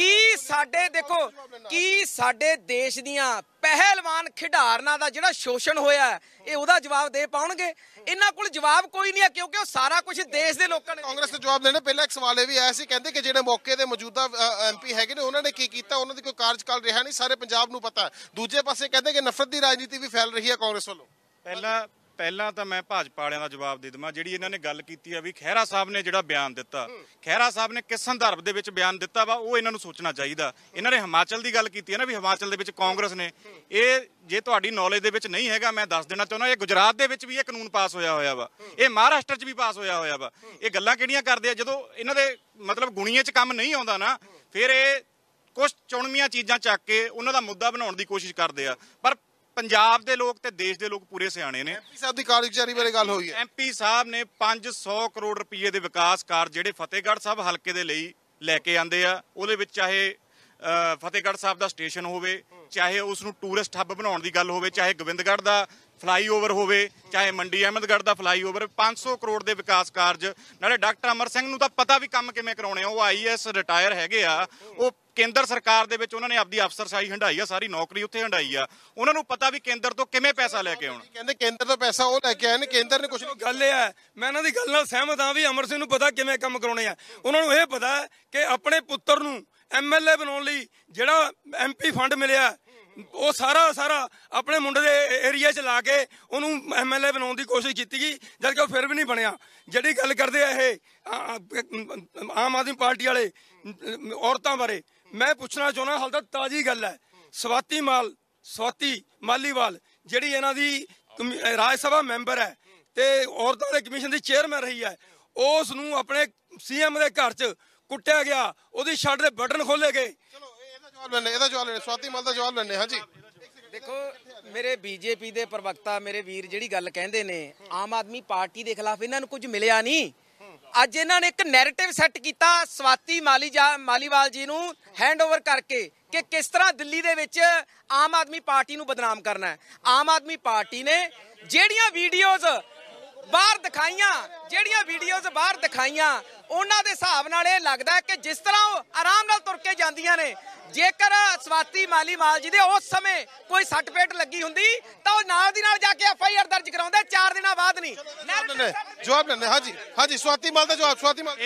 ਕੀ ਸਾਡੇ ਦੇਸ਼ ਦੀਆਂ ਪਹਿਲਵਾਨ ਖਿਡਾਰਨਾਂ ਦਾ ਜਿਹੜਾ ਸ਼ੋਸ਼ਣ ਹੋਇਆ ਇਹ ਉਹਦਾ ਜਵਾਬ ਦੇ ਪਾਉਣਗੇ? ਇਹਨਾਂ ਕੋਲ ਜਵਾਬ ਕੋਈ ਨਹੀਂ ਹੈ, ਕਿਉਂਕਿ ਉਹ ਸਾਰਾ ਕੁਝ ਦੇਸ਼ ਦੇ ਲੋਕਾਂ ਨੇ। ਕਾਂਗਰਸ ਨੇ ਜਵਾਬ ਦੇਣਾ। ਪਹਿਲਾਂ ਇੱਕ ਸਵਾਲ ਇਹ ਵੀ ਆਇਆ ਸੀ, ਕਹਿੰਦੇ ਕਿ ਜਿਹੜੇ ਮੌਕੇ ਦੇ ਮੌਜੂਦਾ ਐਮਪੀ ਹੈਗੇ ਨੇ ਉਹਨਾਂ ਨੇ ਕੀ ਕੀਤਾ, ਉਹਨਾਂ ਦੀ ਕੋਈ ਕਾਰਜਕਾਲ ਰਿਹਾ ਨਹੀਂ, ਸਾਰੇ ਪੰਜਾਬ ਨੂੰ ਪਤਾ। ਦੂਜੇ ਪਾਸੇ ਕਹਿੰਦੇ ਕਿ ਨਫ਼ਰਤ ਦੀ ਰਾਜਨੀਤੀ ਵੀ ਫੈਲ ਰਹੀ ਹੈ ਕਾਂਗਰਸ ਵੱਲੋਂ। ਪਹਿਲਾਂ ਤਾਂ ਮੈਂ ਭਾਜਪਾ ਵਾਲਿਆਂ ਦਾ ਜਵਾਬ ਦੇ ਦੇਵਾਂ। ਜਿਹੜੀ ਇਹਨਾਂ ਨੇ ਗੱਲ ਕੀਤੀ ਆ ਵੀ ਖਹਿਰਾ ਸਾਹਿਬ ਨੇ ਜਿਹੜਾ ਬਿਆਨ ਦਿੱਤਾ, ਖਹਿਰਾ ਸਾਹਿਬ ਨੇ ਕਿਸ ਸੰਦਰਭ ਦੇ ਵਿੱਚ ਬਿਆਨ ਦਿੱਤਾ ਵਾ, ਉਹ ਇਹਨਾਂ ਨੂੰ ਸੋਚਣਾ ਚਾਹੀਦਾ। ਇਹਨਾਂ ਨੇ ਹਿਮਾਚਲ ਦੀ ਗੱਲ ਕੀਤੀ ਹੈ ਨਾ, ਵੀ ਹਿਮਾਚਲ ਦੇ ਵਿੱਚ ਕਾਂਗਰਸ ਨੇ, ਇਹ ਜੇ ਤੁਹਾਡੀ ਨੌਲੇਜ ਦੇ ਵਿੱਚ ਨਹੀਂ ਹੈਗਾ ਮੈਂ ਦੱਸ ਦੇਣਾ ਚਾਹੁੰਦਾ, ਇਹ ਗੁਜਰਾਤ ਦੇ ਵਿੱਚ ਵੀ ਇਹ ਕਾਨੂੰਨ ਪਾਸ ਹੋਇਆ ਵਾ, ਇਹ ਮਹਾਰਾਸ਼ਟਰ 'ਚ ਵੀ ਪਾਸ ਹੋਇਆ ਵਾ। ਇਹ ਗੱਲਾਂ ਕਿਹੜੀਆਂ ਕਰਦੇ ਆ? ਜਦੋਂ ਇਹਨਾਂ ਦੇ ਮਤਲਬ ਗੁਣੀਏ 'ਚ ਕੰਮ ਨਹੀਂ ਆਉਂਦਾ ਨਾ, ਫਿਰ ਇਹ ਕੁਝ ਚੁਣਵੀਆਂ ਚੀਜ਼ਾਂ ਚੱਕ ਕੇ ਉਹਨਾਂ ਦਾ ਮੁੱਦਾ ਬਣਾਉਣ ਦੀ ਕੋਸ਼ਿਸ਼ ਕਰਦੇ ਆ। ਪਰ ਪੰਜਾਬ ਦੇ ਲੋਕ ਤੇ ਦੇਸ਼ ਦੇ ਲੋਕ ਪੂਰੇ ਸਿਆਣੇ ਨੇ। ਐਮਪੀ ਸਾਹਿਬ ਦੀ ਕਾਰਗੁਜ਼ਾਰੀ ਬਾਰੇ ਗੱਲ ਹੋਈ ਹੈ। ਐਮਪੀ ਸਾਹਿਬ ਨੇ 500 ਕਰੋੜ ਰੁਪਏ ਦੇ ਵਿਕਾਸ ਕਾਰਜ ਜਿਹੜੇ ਫਤਿਹਗੜ੍ਹ ਸਾਹਿਬ ਹਲਕੇ ਦੇ ਲਈ ਲੈ ਕੇ ਆਂਦੇ ਆ, ਉਹਦੇ ਵਿੱਚ ਚਾਹੇ ਫਤਿਹਗੜ੍ਹ ਸਾਹਿਬ ਦਾ ਸਟੇਸ਼ਨ ਹੋਵੇ, ਚਾਹੇ ਉਸ ਨੂੰ ਟੂਰਿਸਟ ਹੱਬ ਬਣਾਉਣ ਦੀ ਗੱਲ ਹੋਵੇ, ਚਾਹੇ ਗੋਬਿੰਦਗੜ੍ਹ ਦਾ ਫਲਾਈਓਵਰ ਹੋਵੇ, ਚਾਹੇ ਮੰਡੀ ਅਹਿਮਦਗੜ੍ਹ ਦਾ ਫਲਾਈਓਵਰ, 500 ਕਰੋੜ ਦੇ ਵਿਕਾਸ ਕਾਰਜ। ਨਾਲੇ ਡਾਕਟਰ ਅਮਰ ਸਿੰਘ ਨੂੰ ਤਾਂ ਪਤਾ ਵੀ ਕੰਮ ਕਿਵੇਂ ਕਰਾਉਣੇ ਆ, ਉਹ ਆਈਐਸ ਰਿਟਾਇਰ ਹੈਗੇ ਆ, ਉਹ ਕੇਂਦਰ ਸਰਕਾਰ ਦੇ ਵਿੱਚ ਉਹਨਾਂ ਨੇ ਆਪਦੀ ਅਫਸਰਸ਼ਾਹੀ ਹੰਢਾਈ ਆ, ਸਾਰੀ ਨੌਕਰੀ ਉੱਥੇ ਹੰਢਾਈ ਆ, ਉਹਨਾਂ ਨੂੰ ਪਤਾ ਵੀ ਕੇਂਦਰ ਤੋਂ ਕਿਵੇਂ ਪੈਸਾ ਲੈ ਕੇ ਆਉਣਾ। ਕਹਿੰਦੇ ਕੇਂਦਰ ਤੋਂ ਪੈਸਾ ਉਹ ਲੈ ਕੇ ਆਏ ਨੇ, ਕੇਂਦਰ ਨੇ ਕੁਝ ਗੱਲ ਇਹ ਹੈ, ਮੈਂ ਇਹਨਾਂ ਦੀ ਗੱਲ ਨਾਲ ਸਹਿਮਤ ਹਾਂ ਵੀ ਅਮਰ ਸਿੰਘ ਨੂੰ ਪਤਾ ਕਿਵੇਂ ਕੰਮ ਕਰਾਉਣੇ ਆ। ਉਹਨਾਂ ਨੂੰ ਇਹ ਪਤਾ ਹੈ ਕਿ ਆਪਣੇ ਪੁੱਤਰ ਨੂੰ ਐਮਐਲਏ ਬਣਾਉਣ ਲਈ ਜਿਹੜਾ ਐਮਪੀ ਫੰਡ ਮਿਲਿਆ, ਉਹ ਸਾਰਾ ਆਪਣੇ ਮੁੰਡੇ ਦੇ ਏਰੀਆ 'ਚ ਲਾ ਕੇ ਉਹਨੂੰ ਐਮਐਲਏ ਬਣਾਉਣ ਦੀ ਕੋਸ਼ਿਸ਼ ਕੀਤੀ ਗਈ, ਜਦਕਿ ਉਹ ਫਿਰ ਵੀ ਨਹੀਂ ਬਣਿਆ। ਜਿਹੜੀ ਗੱਲ ਕਰਦੇ ਆ ਇਹ ਆਮ ਆਦਮੀ ਪਾਰਟੀ ਵਾਲੇ ਔਰਤਾਂ ਬਾਰੇ, ਮੈਂ ਪੁੱਛਣਾ ਚਾਹੁੰਦਾ, ਹਾਲ ਤੱਕ ਤਾਜ਼ੀ ਗੱਲ ਹੈ, ਸਵਾਤੀ ਮਾਲੀਵਾਲ ਜਿਹੜੀ ਇਹਨਾਂ ਦੀ ਰਾਜ ਸਭਾ ਮੈਂਬਰ ਹੈ ਤੇ ਔਰਤਾਂ ਦੇ ਕਮਿਸ਼ਨ ਦੀ ਚੇਅਰਮੈਨ ਰਹੀ ਹੈ, ਉਸ ਨੂੰ ਆਪਣੇ ਸੀਐਮ ਦੇ ਘਰ 'ਚ ਕੁੱਟਿਆ ਗਿਆ, ਉਹਦੀ ਸ਼ਰਟ ਦੇ ਬਟਨ ਖੋਲੇ ਗਏ। ਇਹਦਾ ਜਵਾਬ ਲੈਣੇ, ਸਵਾਤੀ ਮਾਲ ਦਾ ਜਵਾਬ ਲੈਣੇ। ਹਾਂਜੀ, ਦੇਖੋ, ਮੇਰੇ ਬੀਜੇਪੀ ਦੇ ਪ੍ਰਵਕਤਾ ਮੇਰੇ ਵੀਰ ਜਿਹੜੀ ਗੱਲ ਕਹਿੰਦੇ ਨੇ, ਆਮ ਆਦਮੀ ਪਾਰਟੀ ਦੇ ਖਿਲਾਫ ਇਹਨਾਂ ਨੂੰ ਕੁਝ ਮਿਲਿਆ ਨਹੀਂ। ਅੱਜ ਇਹਨਾਂ ਨੇ ਇੱਕ ਨੈਰੇਟਿਵ ਸੈੱਟ ਕੀਤਾ ਸਵਾਤੀ ਮਾਲੀਵਾਲ ਜੀ ਨੂੰ ਹੈਂਡਓਵਰ ਕਰਕੇ ਕਿ ਕਿਸ ਤਰ੍ਹਾਂ ਦਿੱਲੀ ਦੇ ਵਿੱਚ ਆਮ ਆਦਮੀ ਪਾਰਟੀ ਨੂੰ ਬਦਨਾਮ ਕਰਨਾ ਹੈ। ਆਮ ਆਦਮੀ ਪਾਰਟੀ ਨੇ ਜਿਹੜੀਆਂ ਵੀਡੀਓਜ਼ ਬਾਹਰ ਦਿਖਾਈਆਂ ਉਹਨਾਂ ਦੇ ਹਿਸਾਬ ਨਾਲ ਇਹ ਲੱਗਦਾ ਕਿ ਜਿਸ ਤਰ੍ਹਾਂ ਉਹ ਆਰਾਮ ਨਾਲ ਤੁਰ ਕੇ ਜਾਂਦੀਆਂ ਨੇ, ਜੇਕਰ ਸਵਾਤੀ ਮਾਲੀਵਾਲ ਜੀ ਦੇ ਉਸ ਸਮੇਂ ਕੋਈ ਸੱਟ ਪੇਟ ਲੱਗੀ ਹੁੰਦੀ ਤਾਂ ਉਹ ਨਾਲ ਦੀ ਨਾਲ ਜਾ ਕੇ ਐਫਆਈਆਰ ਦਰਜ ਕਰਾਉਂਦੇ 4 ਦਿਨਾਂ ਬਾਅਦ ਨਹੀਂ। ਜਵਾਬ ਲੈਣੇ। ਹਾਂਜੀ, ਸਵਾਤੀ ਮਾਲ ਦਾ ਜਵਾਬ। ਸਵਾਤੀ ਮਾਲ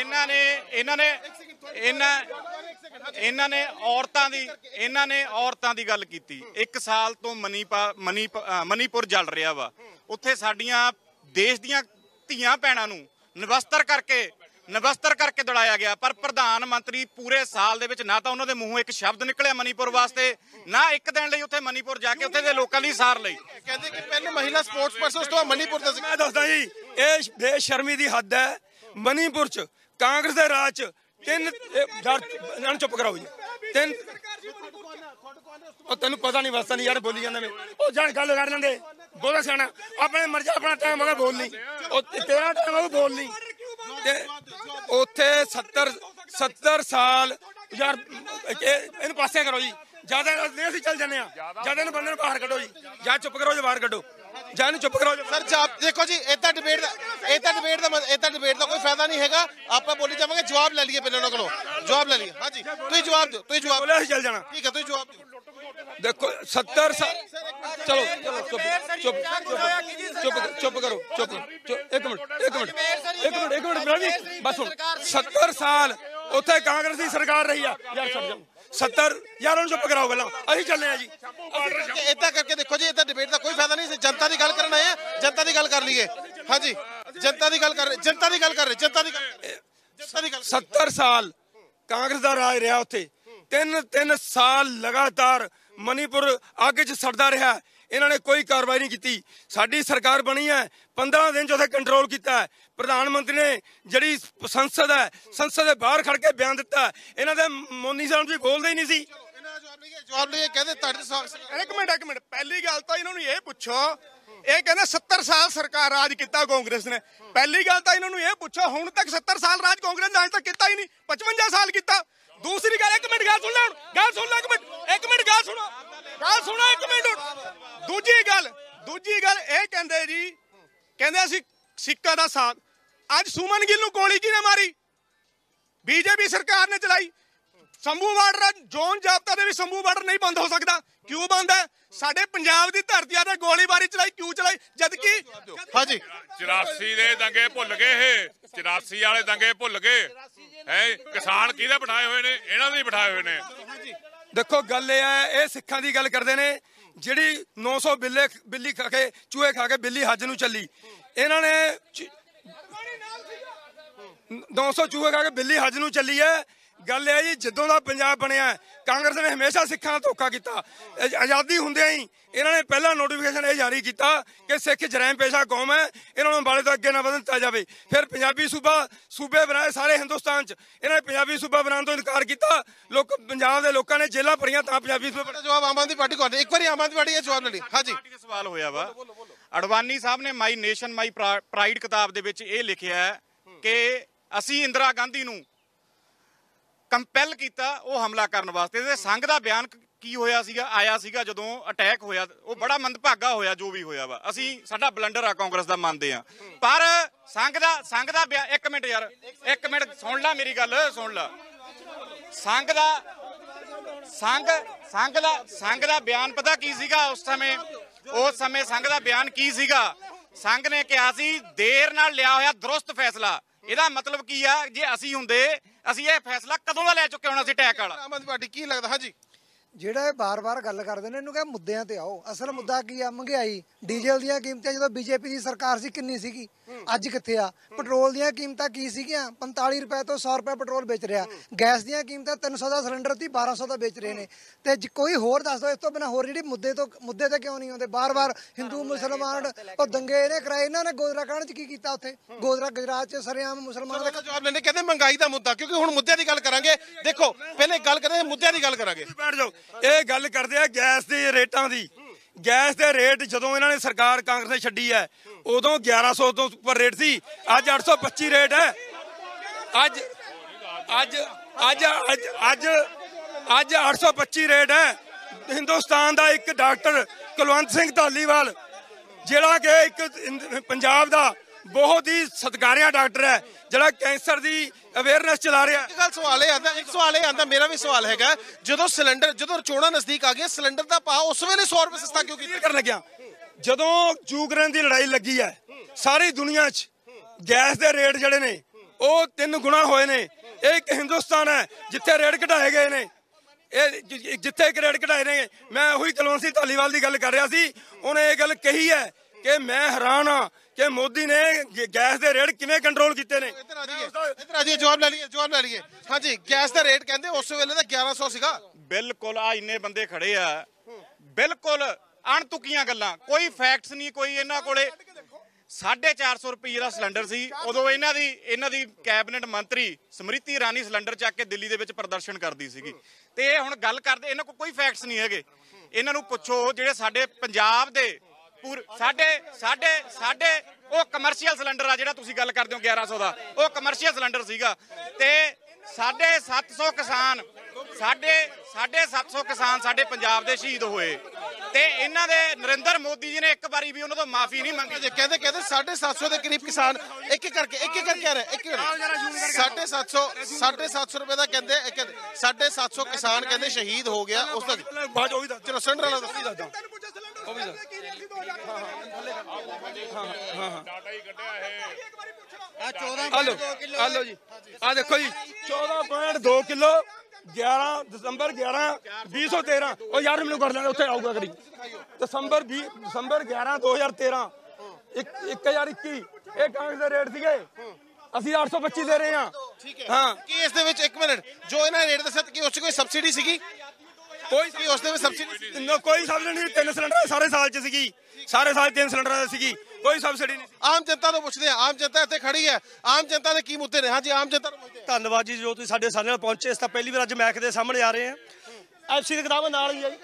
ਇਹਨਾਂ ਨੇ ਔਰਤਾਂ ਦੀ ਗੱਲ ਕੀਤੀ। 1 ਸਾਲ ਤੋਂ ਮਨੀਪੁਰ ਜਲ ਰਿਹਾ ਵਾ, ਉੱਥੇ ਸਾਡੀਆਂ ਦੇਸ਼ ਦੀਆਂ ਧੀਆਂ ਭੈਣਾਂ ਨੂੰ ਨਿਵਸਤਰ ਕਰਕੇ ਦੜਾਇਆ ਗਿਆ, ਪਰ ਪ੍ਰਧਾਨ ਮੰਤਰੀ ਪੂਰੇ ਸਾਲ ਦੇ ਵਿੱਚ ਨਾ ਤਾਂ ਉਹਨਾਂ ਦੇ ਮੂੰਹੋਂ ਇੱਕ ਸ਼ਬਦ ਨਿਕਲਿਆ ਮਨੀਪੁਰ ਵਾਸਤੇ, ਨਾ ਇੱਕ ਦਿਨ ਲਈ ਉੱਥੇ ਮਨੀਪੁਰ ਜਾ ਕੇ ਉੱਥੇ ਦੇ ਲੋਕਾਂ ਦੀ ਸਾਰ ਲਈ। ਕਹਿੰਦੇ ਕਿ ਪਹਿਲੇ ਮਹਿਲਾ ਸਪੋਰਟਸ ਪਰਸਨ ਤੋਂ ਮਨੀਪੁਰ ਦਾ ਮੈਂ ਦੱਸਦਾ ਜੀ, ਇਹ ਬੇਸ਼ਰਮੀ ਦੀ ਹੱਦ ਹੈ। ਮਨੀਪੁਰ ਚ ਕਾਂਗਰਸ ਦੇ ਰਾਜ ਚ ਤਿੰਨ ਜਾਨ ਚੁੱਪ ਕਰਾਓ ਜੀ ਤਿੰਨ ਉਹ ਤੈਨੂੰ ਪਤਾ ਨਹੀਂ ਵਸਤਾ ਨਹੀਂ ਯਾਰ ਬੋਲੀ ਜਾਂਦਾ ਮੈਂ ਉਹ ਜਾਣ ਗੱਲ ਕਰ ਲੈਂਦੇ ਬੋਲਾ ਸਿਆਣਾ ਆਪਣੇ ਮਰਜ਼ੀ ਆਪਣਾ ਟਾਈਮ ਹੋਗਾ ਬੋਲ ਨਹੀਂ ਉਹ ਤੇਰਾ ਟਾਈਮ ਹੋਗਾ ਬੋਲ ਨਹੀਂ ਤੇ ਉੱਥੇ 70 ਸਾਲ ਯਾਰ ਇਹਨੂੰ ਪਾਸੇ ਕਰੋ ਜੀ ਜਿਆਦਾ ਨਹੀਂ ਅਸੀਂ ਚੱਲ ਜੰਨੇ ਆ ਜਿਆਦਾ ਇਹਨੂੰ ਬੰਦੇ ਨੂੰ ਬਾਹਰ ਕੱਢੋ ਜੀ ਜਾਂ ਚੁੱਪ ਕਰੋ ਜਾਂ ਬਾਹਰ ਕੱਢੋ ਜਾਂ ਇਹਨੂੰ ਚੁੱਪ ਕਰਾਓ ਸਰ ਦੇਖੋ ਜੀ ਇਦਾਂ ਡਿਬੇਟ ਦਾ ਕੋਈ ਫਾਇਦਾ ਨਹੀਂ ਹੈਗਾ ਆਪਾਂ ਬੋਲੀ ਜਾਵਾਂਗੇ ਜਵਾਬ ਲੈ ਲਈਏ ਪਹਿਲਾਂ ਉਹਨਾਂ ਕੋਲੋਂ ਜਵਾਬ ਲੈ ਲਈਏ ਹਾਂਜੀ ਤੁਸੀਂ ਜਵਾਬ ਦਿਓ ਤੁਸੀਂ ਜਵਾਬ ਬੋਲਿਆ ਅਸੀਂ ਚੱਲ ਜਾਣਾ ਠੀਕ ਹੈ ਤੁਸੀਂ ਜਵਾਬ ਦਿਓ ਦੇਖੋ 70 ਸਾਲ ਚਲੋ ਚੁੱਪ ਕਰੋ ਇੱਕ ਮਿੰਟ ਬਸ ਹੁਣ 70 ਸਾਲ ਉੱਥੇ ਕਾਂਗਰਸ ਦੀ ਸਰਕਾਰ ਰਹੀ ਆ ਯਾਰ ਛੱਡ ਜਾਓ 70 ਯਾਰ ਉਹਨੂੰ ਚੁੱਪ ਕਰਾਓ ਪਹਿਲਾਂ ਅਸੀਂ ਚੱਲੇ ਆ ਜੀ ਏਦਾਂ ਕਰਕੇ ਦੇਖੋ ਜੀ ਏਦਾਂ ਡਿਬੇਟ ਦਾ ਕੋਈ ਫਾਇਦਾ ਨਹੀਂ ਜਨਤਾ ਦੀ ਗੱਲ ਕਰਨ ਆਏ ਆ ਜਨਤਾ ਦੀ ਗੱਲ ਕਰ ਲਈਏ ਹਾਂਜੀ ਜਨਤਾ ਦੀ ਗੱਲ ਕਰ ਰਹੇ 70 ਸਾਲ ਕਾਂਗਰਸ ਦਾ ਰਾਜ ਰਿਹਾ ਉੱਥੇ ਤਿੰਨ ਸਾਲ ਲਗਾਤਾਰ ਮਨੀਪੁਰ ਅੱਗ 'ਚ ਸੜਦਾ ਰਿਹਾ ਇਹਨਾਂ ਨੇ ਕੋਈ ਕਾਰਵਾਈ ਨਹੀਂ ਕੀਤੀ ਸਾਡੀ ਸਰਕਾਰ ਬਣੀ ਹੈ 15 ਦਿਨ 'ਚ ਉੱਥੇ ਕੰਟਰੋਲ ਕੀਤਾ ਹੈ ਪ੍ਰਧਾਨ ਮੰਤਰੀ ਨੇ ਜਿਹੜੀ ਸੰਸਦ ਦੇ ਬਾਹਰ ਖੜ ਕੇ ਬਿਆਨ ਦਿੱਤਾ ਇਹਨਾਂ ਦੇ ਮੋਨੀ ਸਾਹਿਬ ਵੀ ਬੋਲਦੇ ਹੀ ਨਹੀਂ ਸੀ ਜਵਾਬ ਲਈਏ ਕਹਿੰਦੇ ਇੱਕ ਮਿੰਟ ਪਹਿਲੀ ਗੱਲ ਤਾਂ ਇਹਨਾਂ ਨੂੰ ਇਹ ਪੁੱਛੋ ਇਹ ਕਹਿੰਦੇ 70 ਸਾਲ ਸਰਕਾਰ ਰਾਜ ਕੀਤਾ ਕਾਂਗਰਸ ਨੇ ਪਹਿਲੀ ਗੱਲ ਤਾਂ ਇਹਨਾਂ ਨੂੰ ਇਹ ਪੁੱਛੋ ਹੁਣ ਤੱਕ 70 ਸਾਲ ਰਾਜ ਕਾਂਗਰਸ ਨੇ ਅਜੇ ਤੱਕ ਕੀਤਾ ਹੀ ਨਹੀਂ 55 ਸਾਲ ਕੀਤਾ ਦੂਸਰੀ ਗੱਲ ਇੱਕ ਮਿੰਟ ਗੱਲ ਸੁਣ ਲੈ ਇੱਕ ਮਿੰਟ ਗੱਲ ਸੁਣੋ ਇੱਕ ਮਿੰਟ ਦੂਜੀ ਗੱਲ ਇਹ ਕਹਿੰਦੇ ਜੀ ਕਹਿੰਦੇ ਅਸੀਂ ਸਿੱਖਾਂ ਦਾ ਸਾਥ ਅੱਜ ਸੁਮਨ ਗਿੱਲ ਨੂੰ ਗੋਲੀ ਕਿਹਨੇ ਮਾਰੀ ਬੀਜੇਪੀ ਸਰਕਾਰ ਨੇ ਚਲਾਈ ਸੰਭੂ ਬਾਰਡਰ ਜ਼ੋਨ ਜਾਬਤਾ ਦੇ ਵੀ ਸੰਭੂ ਬਾਰਡਰ ਨਹੀਂ ਬੰਦ ਹੋ ਸਕਦਾ ਕਿਉਂ ਬੰਦ ਹੈ ਸਾਡੇ ਪੰਜਾਬ ਦੀ ਧਰਤੀ ਤੇ ਗੋਲੀਬਾਰੀ ਚਲਾਈ ਕਿਉਂ ਚਲਾਈ ਜਦ ਕਿ ਹਾਂਜੀ 84 ਦੇ ਦੰਗੇ ਭੁੱਲ ਗਏ ਇਹ 84 ਵਾਲੇ ਦੰਗੇ ਭੁੱਲ ਗਏ ਹੈ ਕਿਸਾਨ ਕਿਹਦੇ ਬਿਠਾਏ ਹੋਏ ਨੇ ਇਹਨਾਂ ਦੇ ਬਿਠਾਏ ਹੋਏ ਨੇ ਦੇਖੋ ਗੱਲ ਇਹ ਹੈ ਇਹ ਸਿੱਖਾਂ ਦੀ ਗੱਲ ਕਰਦੇ ਨੇ ਜਿਹੜੀ 900 ਬਿੱਲੀ ਖਾ ਕੇ ਚੂਹੇ ਖਾ ਕੇ ਬਿੱਲੀ ਹੱਜ ਨੂੰ ਚੱਲੀ ਇਹਨਾਂ ਨੇ 200 ਚੂਹੇ ਖਾ ਕੇ ਬਿੱਲੀ ਹੱਜ ਨੂੰ ਚੱਲੀ ਹੈ ਗੱਲ ਇਹ ਜੀ ਜਦੋਂ ਦਾ ਪੰਜਾਬ ਬਣਿਆ ਕਾਂਗਰਸ ਨੇ ਹਮੇਸ਼ਾ ਸਿੱਖਾਂ ਨਾਲ ਧੋਖਾ ਕੀਤਾ ਆਜ਼ਾਦੀ ਹੁੰਦਿਆਂ ਹੀ ਇਹਨਾਂ ਨੇ ਪਹਿਲਾ ਨੋਟੀਫਿਕੇਸ਼ਨ ਇਹ ਜਾਰੀ ਕੀਤਾ ਕਿ ਸਿੱਖ ਜਰੈਮ ਪੇਸ਼ਾ ਕੌਮ ਹੈ ਇਹਨਾਂ ਨੂੰ ਅੰਬਾਲੇ ਤੋਂ ਅੱਗੇ ਨਾ ਵਧਣ ਦਿੱਤਾ ਜਾਵੇ ਫਿਰ ਪੰਜਾਬੀ ਸੂਬੇ ਬਣਾਏ ਸਾਰੇ ਹਿੰਦੁਸਤਾਨ 'ਚ ਇਹਨਾਂ ਨੇ ਪੰਜਾਬੀ ਸੂਬਾ ਬਣਾਉਣ ਤੋਂ ਇਨਕਾਰ ਕੀਤਾ ਪੰਜਾਬ ਦੇ ਲੋਕਾਂ ਨੇ ਜੇਲ੍ਹਾਂ ਭਰੀਆਂ ਤਾਂ ਪੰਜਾਬੀ ਸੂਬਾ ਜਵਾਬ ਆਮ ਆਦਮੀ ਪਾਰਟੀ ਕੋਲ ਇੱਕ ਵਾਰੀ ਆਮ ਆਦਮੀ ਪਾਰਟੀ ਇਹ ਜਵਾਬ ਲੈ ਲਈ ਹਾਂਜੀ ਸਵਾਲ ਹੋਇਆ ਵਾ ਅਡਵਾਨੀ ਸਾਹਿਬ ਨੇ ਮਾਈ ਨੇਸ਼ਨ ਮਾਈ ਪ੍ਰਾਈਡ ਕਿਤਾਬ ਦੇ ਵਿੱਚ ਇਹ ਲਿਖਿਆ ਕਿ ਅਸੀਂ ਇੰਦਰਾ ਗਾਂਧੀ ਨੂੰ ਕੰਪੈਲ ਕੀਤਾ ਉਹ ਹਮਲਾ ਕਰਨ ਵਾਸਤੇ ਤੇ ਸੰਘ ਦਾ ਬਿਆਨ ਕੀ ਆਇਆ ਸੀਗਾ ਜਦੋਂ ਅਟੈਕ ਹੋਇਆ ਉਹ ਬੜਾ ਮੰਦਭਾਗਾ ਹੋਇਆ ਜੋ ਵੀ ਹੋਇਆ ਵਾ ਅਸੀਂ ਸਾਡਾ ਬਲੰਡਰ ਆ ਕਾਂਗਰਸ ਦਾ ਮੰਨਦੇ ਆ ਪਰ ਸੰਘ ਦਾ ਬਿਆਨ ਇੱਕ ਮਿੰਟ ਸੁਣ ਲੈ ਮੇਰੀ ਗੱਲ ਸੁਣ ਲੈ ਸੰਘ ਦਾ ਬਿਆਨ ਪਤਾ ਕੀ ਸੀਗਾ ਉਸ ਸਮੇਂ ਸੰਘ ਦਾ ਬਿਆਨ ਕੀ ਸੀਗਾ ਸੰਘ ਨੇ ਕਿਹਾ ਸੀ ਦੇਰ ਨਾਲ ਲਿਆ ਹੋਇਆ ਦਰੁਸਤ ਫੈਸਲਾ ਇਹਦਾ ਮਤਲਬ ਕੀ ਆ ਜੇ ਅਸੀਂ ਹੁੰਦੇ ਅਸੀਂ ਇਹ ਫੈਸਲਾ ਕਦੋਂ ਦਾ ਲੈ ਚੁੱਕੇ ਹੋਣਾ ਸੀ ਅਟੈਕ ਵਾਲਾ ਆਮ ਆਦਮੀ ਪਾਰਟੀ ਕੀ ਲੱਗਦਾ ਹਾਂਜੀ ਜਿਹੜਾ ਇਹ ਬਾਰ-ਬਾਰ ਗੱਲ ਕਰਦੇ ਨੇ ਇਹਨੂੰ ਕਹੇ ਮੁੱਦਿਆਂ ਤੇ ਆਓ ਅਸਲ ਮੁੱਦਾ ਕੀ ਆ ਮਹਿੰਗਾਈ ਡੀਜ਼ਲ ਦੀਆਂ ਕੀਮਤਾਂ ਜਦੋਂ ਬੀਜੇਪੀ ਦੀ ਸਰਕਾਰ ਸੀ ਕਿੰਨੀ ਸੀਗੀ ਅੱਜ ਕਿੱਥੇ ਆ ਪੈਟਰੋਲ ਦੀਆਂ ਕੀਮਤਾਂ ਕੀ ਸੀਗੀਆਂ 45 ਰੁਪਏ ਤੋਂ 100 ਰੁਪਏ ਪੈਟਰੋਲ ਵੇਚ ਰਿਹਾ ਗੈਸ ਦੀਆਂ ਕੀਮਤਾਂ 300 ਦਾ ਸਿਲੰਡਰ ਸੀ 1200 ਦਾ ਵੇਚ ਰਹੇ ਨੇ ਤੇ ਕੋਈ ਹੋਰ ਦੱਸ ਦਿਓ ਇਸ ਤੋਂ ਬਿਨਾਂ ਹੋਰ ਜਿਹੜੀ ਮੁੱਦੇ ਤੇ ਕਿਉਂ ਨਹੀਂ ਆਉਂਦੇ ਬਾਰ-ਬਾਰ ਹਿੰਦੂ ਮੁਸਲਮਾਨ ਉਹ ਦੰਗੇ ਇਹਨੇ ਕਰਾਏ ਇਹਨਾਂ ਨੇ ਗੋਦਰਾ ਕਾਂਡ 'ਚ ਕੀ ਕੀਤਾ ਉੱਥੇ ਗੋਦਰਾ ਗੁਜਰਾਤ 'ਚ ਸਰੇਆਮ ਮੁਸਲਮਾਨ ਦਾ ਜਵਾਬ ਲੈਣੇ ਕਹਿੰਦੇ ਮਹਿੰਗਾਈ ਦਾ ਮੁੱਦਾ ਕਿਉਂਕਿ ਹੁਣ ਮੁੱਦਿਆਂ ਦੀ ਗੱਲ ਕਰਾਂਗੇ ਦੇਖੋ ਪਹਿਲੇ ਗੱਲ ਕਰਦੇ ਮੁੱਦਿਆਂ ਦੀ ਗੱਲ ਕਰਾਂਗੇ ਬੈਠ ਜਾਓ ਇਹ ਗੱਲ ਕਰਦੇ ਆ ਗੈਸ ਦੇ ਰੇਟਾਂ ਦੀ ਗੈਸ ਦੇ ਰੇਟ ਜਦੋਂ ਇਹਨਾਂ ਨੇ ਸਰਕਾਰ ਕਾਂਗਰਸ ਨੇ ਛੱਡੀ ਹੈ ਉਦੋਂ 1100 ਤੋਂ ਉੱਪਰ ਰੇਟ ਸੀ ਅੱਜ 825 ਰੇਟ ਹੈ ਅੱਜ 825 ਰੇਟ ਹੈ ਹਿੰਦੁਸਤਾਨ ਦਾ ਇੱਕ ਡਾਕਟਰ ਕੁਲਵੰਤ ਸਿੰਘ ਧਾਲੀਵਾਲ ਜਿਹੜਾ ਕਿ ਇੱਕ ਪੰਜਾਬ ਦਾ ਬਹੁਤ ਹੀ ਸਤਿਕਾਰਿਆ ਡਾਕਟਰ ਹੈ ਜਿਹੜਾ ਕੈਂਸਰ ਦੀ ਅਵੇਅਰਨੈਸ ਚਲਾ ਰਿਹਾ ਇੱਕ ਸਵਾਲ ਇਹ ਆਂਦਾ ਮੇਰਾ ਵੀ ਸਵਾਲ ਹੈਗਾ ਜਦੋਂ ਚੋਣਾਂ ਨਜ਼ਦੀਕ ਆ ਗਈਆਂ ਸਿਲੰਡਰ ਦਾ ਭਾਅ ਉਸ ਵੇਲੇ 100 ਰੁਪਏ ਸਸਤਾ ਕਿਉਂ ਕੀਤਾ ਕਰਨ ਲੱਗਿਆ ਜਦੋਂ ਯੂਕਰੇਨ ਦੀ ਲੜਾਈ ਲੱਗੀ ਹੈ ਸਾਰੀ ਦੁਨੀਆ 'ਚ ਗੈਸ ਦੇ ਰੇਟ ਜਿਹੜੇ ਨੇ ਉਹ 3 ਗੁਣਾ ਹੋਏ ਨੇ ਇਹ ਇੱਕ ਹਿੰਦੁਸਤਾਨ ਹੈ ਜਿੱਥੇ ਰੇਟ ਘਟਾਏ ਗਏ ਨੇ ਇਹ ਜਿੱਥੇ ਇੱਕ ਰੇਟ ਘਟਾਏ ਨੇ ਮੈਂ ਉਹੀ ਕੁਲਵੰਤ ਸਿੰਘ ਧਾਲੀਵਾਲ ਦੀ ਗੱਲ ਕਰ ਰਿਹਾ ਸੀ ਉਹਨੇ ਇਹ ਗੱਲ ਕਹੀ ਹੈ ਕਿ ਮੈਂ ਹੈਰਾਨ ਹਾਂ ਕਿ ਮੋਦੀ ਨੇ ਗੈਸ ਦੇ ਰੇਟ ਕਿਵੇਂ ਕੰਟਰੋਲ ਕੀਤੇ ਨੇ ਇੱਧਰ ਆ ਜੀ ਜਵਾਬ ਲੈ ਲਈਏ ਹਾਂਜੀ ਗੈਸ ਦਾ ਰੇਟ ਕਹਿੰਦੇ ਉਸ ਵੇਲੇ ਦਾ 1100 ਸੀਗਾ ਬਿਲਕੁਲ ਆ ਇੰਨੇ ਬੰਦੇ ਖੜੇ ਆ ਬਿਲਕੁਲ ਅਣਤੁਕੀਆਂ ਗੱਲਾਂ ਕੋਈ ਫੈਕਟਸ ਨਹੀਂ ਕੋਈ ਇਹਨਾਂ ਕੋਲੇ 450 ਰੁਪਏ ਦਾ ਸਿਲੰਡਰ ਸੀ। ਉਦੋਂ ਇਹਨਾਂ ਦੀ ਕੈਬਨਿਟ ਮੰਤਰੀ ਸਮ੍ਰਿਤੀ ਇਰਾਨੀ ਸਿਲੰਡਰ ਚੱਕ ਕੇ ਦਿੱਲੀ ਦੇ ਵਿੱਚ ਪ੍ਰਦਰਸ਼ਨ ਕਰਦੀ ਸੀਗੀ। ਤੇ ਇਹ ਹੁਣ ਗੱਲ ਕਰਦੇ, ਇਹਨਾਂ ਕੋਲ ਕੋਈ ਫੈਕਟਸ ਨਹੀਂ ਹੈਗੇ। ਇਹਨਾਂ ਨੂੰ ਪੁੱਛੋ ਜਿਹੜੇ ਸਾਡੇ ਪੰਜਾਬ ਦੇ ਸਾਡੇ ਉਹ ਕਮਰਸ਼ੀਅਲ ਸਿਲੰਡਰ ਆ, ਜਿਹੜਾ ਤੁਸੀਂ ਗੱਲ ਕਰਦੇ ਹੋ 1100 ਦਾ, ਉਹ ਕਮਰਸ਼ੀਅਲ ਸਿਲੰਡਰ ਸੀਗਾ। ਤੇ 750 ਕਿਸਾਨ ਸਾਡੇ ਪੰਜਾਬ ਦੇ ਸ਼ਹੀਦ ਹੋਏ। ਤੇ ਇਹਨਾਂ ਦੇ ਨਰਿੰਦਰ ਮੋਦੀ ਜੀ ਨੇ ਇੱਕ ਵਾਰੀ ਵੀ ਉਹਨਾਂ ਤੋਂ ਮਾਫੀ ਨਹੀਂ ਮੰਗੀ। ਕਹਿੰਦੇ 750 ਦੇ ਕਰੀਬ ਕਿਸਾਨ ਇੱਕ ਕਰਕੇ ਆ ਰਹੇ 750 ਰੁਪਏ ਦਾ ਕਹਿੰਦੇ 750 ਕਿਸਾਨ ਕਹਿੰਦੇ ਸ਼ਹੀਦ ਹੋ ਗਿਆ। ਉਸ ਤੱਕ ਚਲੋ ਸਿਲੰਡਰ ਵਾਲਾ ਦੱਸਦਾ ਉਹ ਵੀ ਹਲੋ ਜੀ, ਆ ਦੇਖੋ ਜੀ 14.2 ਕਿਲੋ 11 ਦਸੰਬਰ 2013। ਉਹ ਯਾਰ ਮੈਨੂੰ ਕਰ ਲੈਣਾ, ਉੱਥੇ ਆਊਗਾ ਕਰੀ ਦਸੰਬਰ 11 2013 1021 ਇਹ ਕਾਂਗਰਸ ਦੇ ਰੇਟ ਸੀਗੇ, ਅਸੀਂ 825 ਦੇ ਰਹੇ ਹਾਂ। ਹਾਂ, ਕੀ ਇਸ ਦੇ ਵਿੱਚ ਇੱਕ ਮਿੰਟ ਜੋ ਇਹਨਾਂ ਰੇਟ ਦੱਸਿਆ ਕਿ ਉਸ 'ਚ ਕੋਈ ਸਬਸਿਡੀ ਸੀਗੀ? ਕੋਈ ਉਸ ਦੇ ਵਿੱਚ ਸਬਸਿਡੀ ਕੋਈ ਸਬਸਿਡੀ ਨਹੀਂ। 3 ਸਿਲੰਡਰ ਸਾਰੇ ਸਾਲ 'ਚ ਸੀਗੀ, ਸਾਰੇ ਸਾਲ 3 ਸਿਲੰਡਰਾਂ ਦੀ ਸੀਗੀ, ਕੋਈ ਸਬਸਿਡੀ ਨਹੀਂ। ਆਮ ਜਨਤਾ ਤੋਂ ਪੁੱਛਦੇ ਆ, ਆਮ ਜਨਤਾ ਇੱਥੇ ਖੜੀ ਹੈ, ਆਮ ਜਨਤਾ ਦੇ ਕੀ ਮੁੱਦੇ ਨੇ? ਹਾਂਜੀ, ਆਮ ਜਨਤਾ ਨੂੰ ਪੁੱਛਦੇ ਆ। ਧੰਨਵਾਦ ਜੀ ਜੋ ਤੁਸੀਂ ਸਾਡੇ ਸਾਹਮਣੇ ਨਾਲ ਪਹੁੰਚੇ। ਇਸ ਤਾਂ ਪਹਿਲੀ ਵਾਰ ਅੱਜ ਮੈਕ ਦੇ ਸਾਹਮਣੇ ਆ ਰਹੇ ਆ। ਐਫਸੀ ਦੇ ਗਦਾਮਾਂ ਨਾਲ ਹੀ ਹੈ ਜੀ,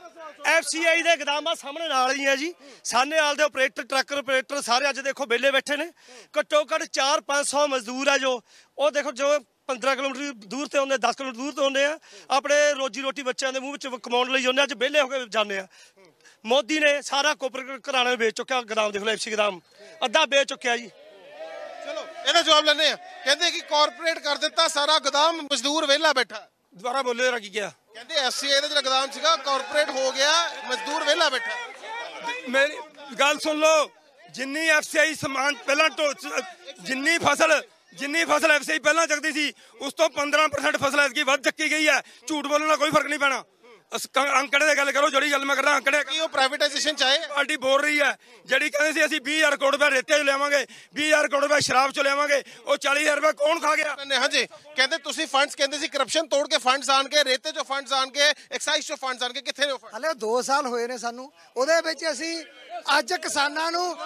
ਐਫਸੀਆਈ ਦੇ ਗਦਾਮਾਂ ਸਾਹਮਣੇ ਨਾਲ ਹੀ ਹੈ ਜੀ। ਸਾਹਨੇਵਾਲ ਦੇ ਆਪਰੇਟਰ, ਟਰੱਕ ਆਪਰੇਟਰ ਸਾਰੇ ਅੱਜ ਦੇਖੋ ਵਿਹਲੇ ਬੈਠੇ ਨੇ। ਘੱਟੋ ਘੱਟ 400-500 ਮਜ਼ਦੂਰ ਆ ਜੋ ਉਹ ਦੇਖੋ ਜੋ 15 ਕਿਲੋਮੀਟਰ ਦੂਰ ਤੇ ਆਉਂਦੇ, 10 ਕਿਲੋਮੀਟਰ ਦੂਰ ਤੇ ਆਉਂਦੇ ਆ, ਆਪਣੇ ਰੋਜੀ ਰੋਟੀ ਬੱਚਿਆਂ ਦੇ ਮੂੰਹ ਵਿੱਚ ਕਮਾਉਣ ਲਈ ਜਾਂਦੇ। ਅੱਜ ਵਿਹਲੇ ਹੋ ਕੇ ਜਾਂਦੇ ਆ। ਮੋਦੀ ਨੇ ਸਾਰਾ ਕੋਪਰੇਟ ਘਰਾਣਾ ਵੇਚ ਚੁੱਕਿਆ। ਗਦਾਮ ਦੇਖ ਲਓ, ਐਫਸੀ ਗਦਾਮ ਅੱਧਾ ਵੇਚ ਚੁੱਕਿਆ ਜੀ। ਚਲੋ ਇਹਦਾ ਜਵਾਬ ਲੈਣੇ ਆ। ਕਹਿੰਦੇ ਕਿ ਕਾਰਪੋਰੇਟ ਕਰ ਦਿੱਤਾ ਸਾਰਾ, ਗਦਾਮ ਮਜ਼ਦੂਰ ਵਿਹਲਾ ਬੈਠਾ। ਦੁਬਾਰਾ ਬੋਲੇ ਜਰਾ, ਕੀ ਕਿਹਾ? ਕਹਿੰਦੇ ਐਫਸੀਆਈ ਦਾ ਜਿਹੜਾ ਗਦਾਮ ਸੀਗਾ ਕਾਰਪੋਰੇਟ ਹੋ ਗਿਆ, ਮਜ਼ਦੂਰ ਵਿਹਲਾ ਬੈਠਾ। ਮੇਰੀ ਗੱਲ ਸੁਣ ਲਓ, ਜਿੰਨੀ ਐਫਸੀਆਈ ਸਮਾਨ ਪਹਿਲਾਂ ਜਿੰਨੀ ਫਸਲ ਐਫਸੀਆਈ ਪਹਿਲਾਂ ਚੱਕਦੀ ਸੀ, ਉਸ ਤੋਂ 15% ਫਸਲ ਐਤਕੀ ਵੱਧ ਚੱਕੀ ਗਈ ਹੈ। ਝੂਠ ਬੋਲਣ ਨਾਲ ਕੋਈ ਫਰਕ ਨਹੀਂ ਪੈਣਾ। ਅੰਕੜੇ ਦੀ ਗੱਲ ਕਰੋ, ਜਿਹੜੀ ਗੱਲ ਮੈਂ ਕਰਦਾ ਅੰਕੜੇ। ਕੀ ਉਹ ਪ੍ਰਾਈਵੇਟਾਈਜੇਸ਼ਨ ਚਾਹੇ ਪਾਰਟੀ ਬੋਲ ਰਹੀ ਹੈ, ਜਿਹੜੀ ਕਹਿੰਦੇ ਸੀ ਅਸੀਂ 20,000 ਕਰੋੜ ਰੁਪਏ ਰੇਤੇ 'ਚ ਲਿਆਵਾਂਗੇ, 20,000 ਕਰੋੜ ਰੁਪਏ ਸ਼ਰਾਬ 'ਚ ਲਿਆਵਾਂਗੇ, ਉਹ 40,000 ਰੁਪਏ ਕੌਣ ਖਾ ਗਿਆ? ਹਾਂਜੀ, ਕਹਿੰਦੇ ਤੁਸੀਂ ਫੰਡਸ ਕਹਿੰਦੇ ਸੀ ਕਰਪਸ਼ਨ ਤੋੜ ਕੇ ਫੰਡਸ ਆਣਗੇ, ਰੇਤੇ 'ਚੋਂ ਫੰਡਸ ਆਣਗੇ, ਐਕਸਾਈਜ਼ 'ਚੋਂ ਫੰਡਸ ਆਣਗੇ। ਕਿੱਥੇ ਨੇ ਉਹ ਫੰਡ? ਹਲੇ 2 ਸਾਲ ਹੋਏ ਨੇ ਸਾਨੂੰ। ਉਹਦੇ ਵਿੱਚ ਅਸੀਂ ਅੱਜ ਕਿਸਾਨਾਂ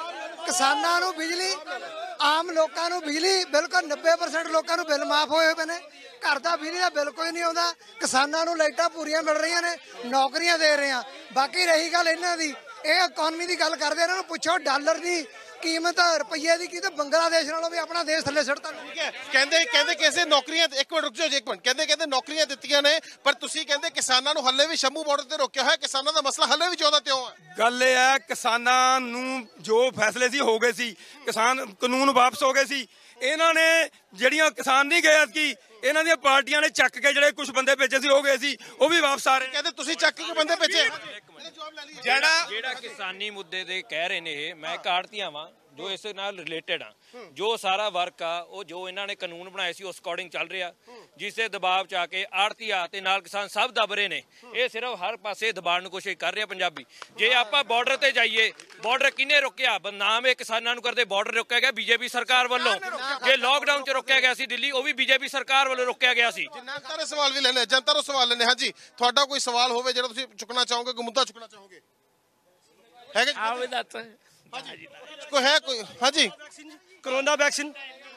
ਨੂੰ ਬਿਜਲੀ, ਆਮ ਲੋਕਾਂ ਨੂੰ ਬਿਜਲੀ ਬਿਲਕੁਲ 90% ਲੋਕਾਂ ਨੂੰ ਬਿੱਲ ਮਾਫ ਹੋਏ ਪਏ ਨੇ। ਘਰ ਦਾ ਬਿਜਲੀ ਦਾ ਬਿੱਲ ਕੋਈ ਨਹੀਂ ਆਉਂਦਾ। ਕਿਸਾਨਾਂ ਨੂੰ ਲਾਈਟਾਂ ਪੂਰੀਆਂ ਮਿਲ ਰਹੀਆਂ ਨੇ, ਨੌਕਰੀਆਂ ਦੇ ਰਹੇ ਆ। ਬਾਕੀ ਰਹੀ ਗੱਲ ਇਹਨਾਂ ਦੀ, ਇਹ ਇਕਨੋਮੀ ਦੀ ਗੱਲ ਕਰਦੇ, ਇਹਨਾਂ ਨੂੰ ਪੁੱਛੋ ਡਾਲਰ ਦੀ ਕੀਮਤ, ਰੁਪਈਏ ਦੀ ਕੀਮਤ ਬੰਗਲਾਦੇਸ਼ ਨਾਲੋਂ ਵੀ ਆਪਣਾ ਦੇਸ਼ ਥੱਲੇ ਸਿੱਟਦਾ। ਠੀਕ ਹੈ, ਕਹਿੰਦੇ ਕਿਸੇ ਨੌਕਰੀਆਂ, ਇੱਕ ਮਿੰਟ ਰੁਕ ਜਾਓ ਜੀ, ਇੱਕ ਮਿੰਟ। ਕਹਿੰਦੇ ਨੌਕਰੀਆਂ ਦਿੱਤੀਆਂ ਨੇ, ਪਰ ਤੁਸੀਂ ਕਹਿੰਦੇ ਕਿਸਾਨਾਂ ਨੂੰ ਹੱਲੇ ਵੀ ਸ਼ੰਭੂ ਬਾਰਡਰ ਤੇ ਰੋਕਿਆ ਹੋਇਆ। ਕਿਸਾਨਾਂ ਦਾ ਮਸਲਾ ਹੱਲੇ ਵੀ 14 ਤਿਉਂ ਹੈ। ਗੱਲ ਇਹ ਹੈ, ਕਿਸਾਨਾਂ ਨੂੰ ਜੋ ਫੈਸਲੇ ਸੀ ਹੋ ਗਏ ਸੀ, ਕਿਸਾਨ ਕਾਨੂੰਨ ਵਾਪਸ ਹੋ ਗਏ ਸੀ। ਇਹਨਾਂ ਨੇ ਜਿਹੜੀਆਂ ਕਿਸਾਨ ਨਹੀਂ ਗਏ ਕਿ ਇਹਨਾਂ ਦੀਆਂ ਪਾਰਟੀਆਂ ਨੇ ਚੱਕ ਕੇ ਜਿਹੜੇ ਕੁਝ ਬੰਦੇ ਭੇਜੇ ਸੀ ਹੋ ਗਏ ਸੀ, ਉਹ ਵੀ ਵਾਪਸ ਆ ਰਹੇ। ਕਹਿੰਦੇ ਤੁਸੀਂ ਚੱਕ ਕੇ ਬੰਦੇ ਭੇਜੇ। ਜਿਹੜਾ ਕਿਸਾਨੀ ਮੁੱਦੇ ਦੇ ਕਹਿ ਰਹੇ ਨੇ ਇਹ, ਮੈਂ ਕਾੜਤੀਆਂ ਵਾਂ ਜੋ ਇਸ ਨਾਲ ਰਿਲੇਟਡ ਆ। ਜੋ ਸਾਰਾ ਵਰਕ ਆ ਉਹ ਜੋ ਇਹਨਾਂ ਨੇ ਕਾਨੂੰਨ ਬਣਾਏ ਸੀ ਉਸ ਅਕੋਰਡਿੰਗ ਚੱਲ ਰਿਹਾ, ਜਿਸ ਦੇ ਦਬਾਅ ਚ ਆ ਕੇ ਆੜਤੀਆ ਤੇ ਨਾਲ ਕਿਸਾਨ ਸਭ ਦਬ ਰਹੇ ਨੇ। ਇਹ ਸਿਰਫ ਹਰ ਪਾਸੇ ਦਬਾਉਣ ਨੂੰ ਕੋਸ਼ਿਸ਼ ਕਰ ਰਿਹਾ ਪੰਜਾਬੀ। ਜੇ ਆਪਾਂ ਬਾਰਡਰ ਤੇ ਜਾਈਏ, ਬਾਰਡਰ ਕਿਹਨੇ ਰੋਕਿਆ? ਬਦਨਾਮ ਇਹ ਕਿਸਾਨਾਂ ਨੂੰ ਕਰਦੇ। ਬਾਰਡਰ ਰੋਕਿਆ ਗਿਆ ਬੀਜੇਪੀ ਸਰਕਾਰ ਵੱਲੋਂ। ਜੇ ਲੋਕਡਾਊਨ ਚ ਰੋਕਿਆ ਗਿਆ ਸੀ ਦਿੱਲੀ, ਉਹ ਵੀ ਬੀਜੇਪੀ ਸਰਕਾਰ ਵੱਲੋਂ ਰੋਕਿਆ ਗਿਆ ਸੀ। ਜਨਤਾ ਦੇ ਸਵਾਲ ਵੀ ਲੈਣੇ, ਜਨਤਾ ਤੋਂ ਸਵਾਲ ਲੈਣੇ। ਹਾਂਜੀ, ਤੁਹਾਡਾ ਕੋਈ ਸਵਾਲ ਹੋਵੇ ਜਿਹੜਾ ਤੁਸੀਂ ਚੁੱਕਣਾ ਚਾਹੋਗੇ, ਕੋਈ ਮੁੱਦਾ ਚੁੱਕਣਾ ਚਾਹੋਗੇ? ਹੈਗਾ ਕੋਈ ਹੈ ਕੋਈ? ਹਾਂਜੀ, ਕਰੋਨਾ ਵੈਕਸੀਨ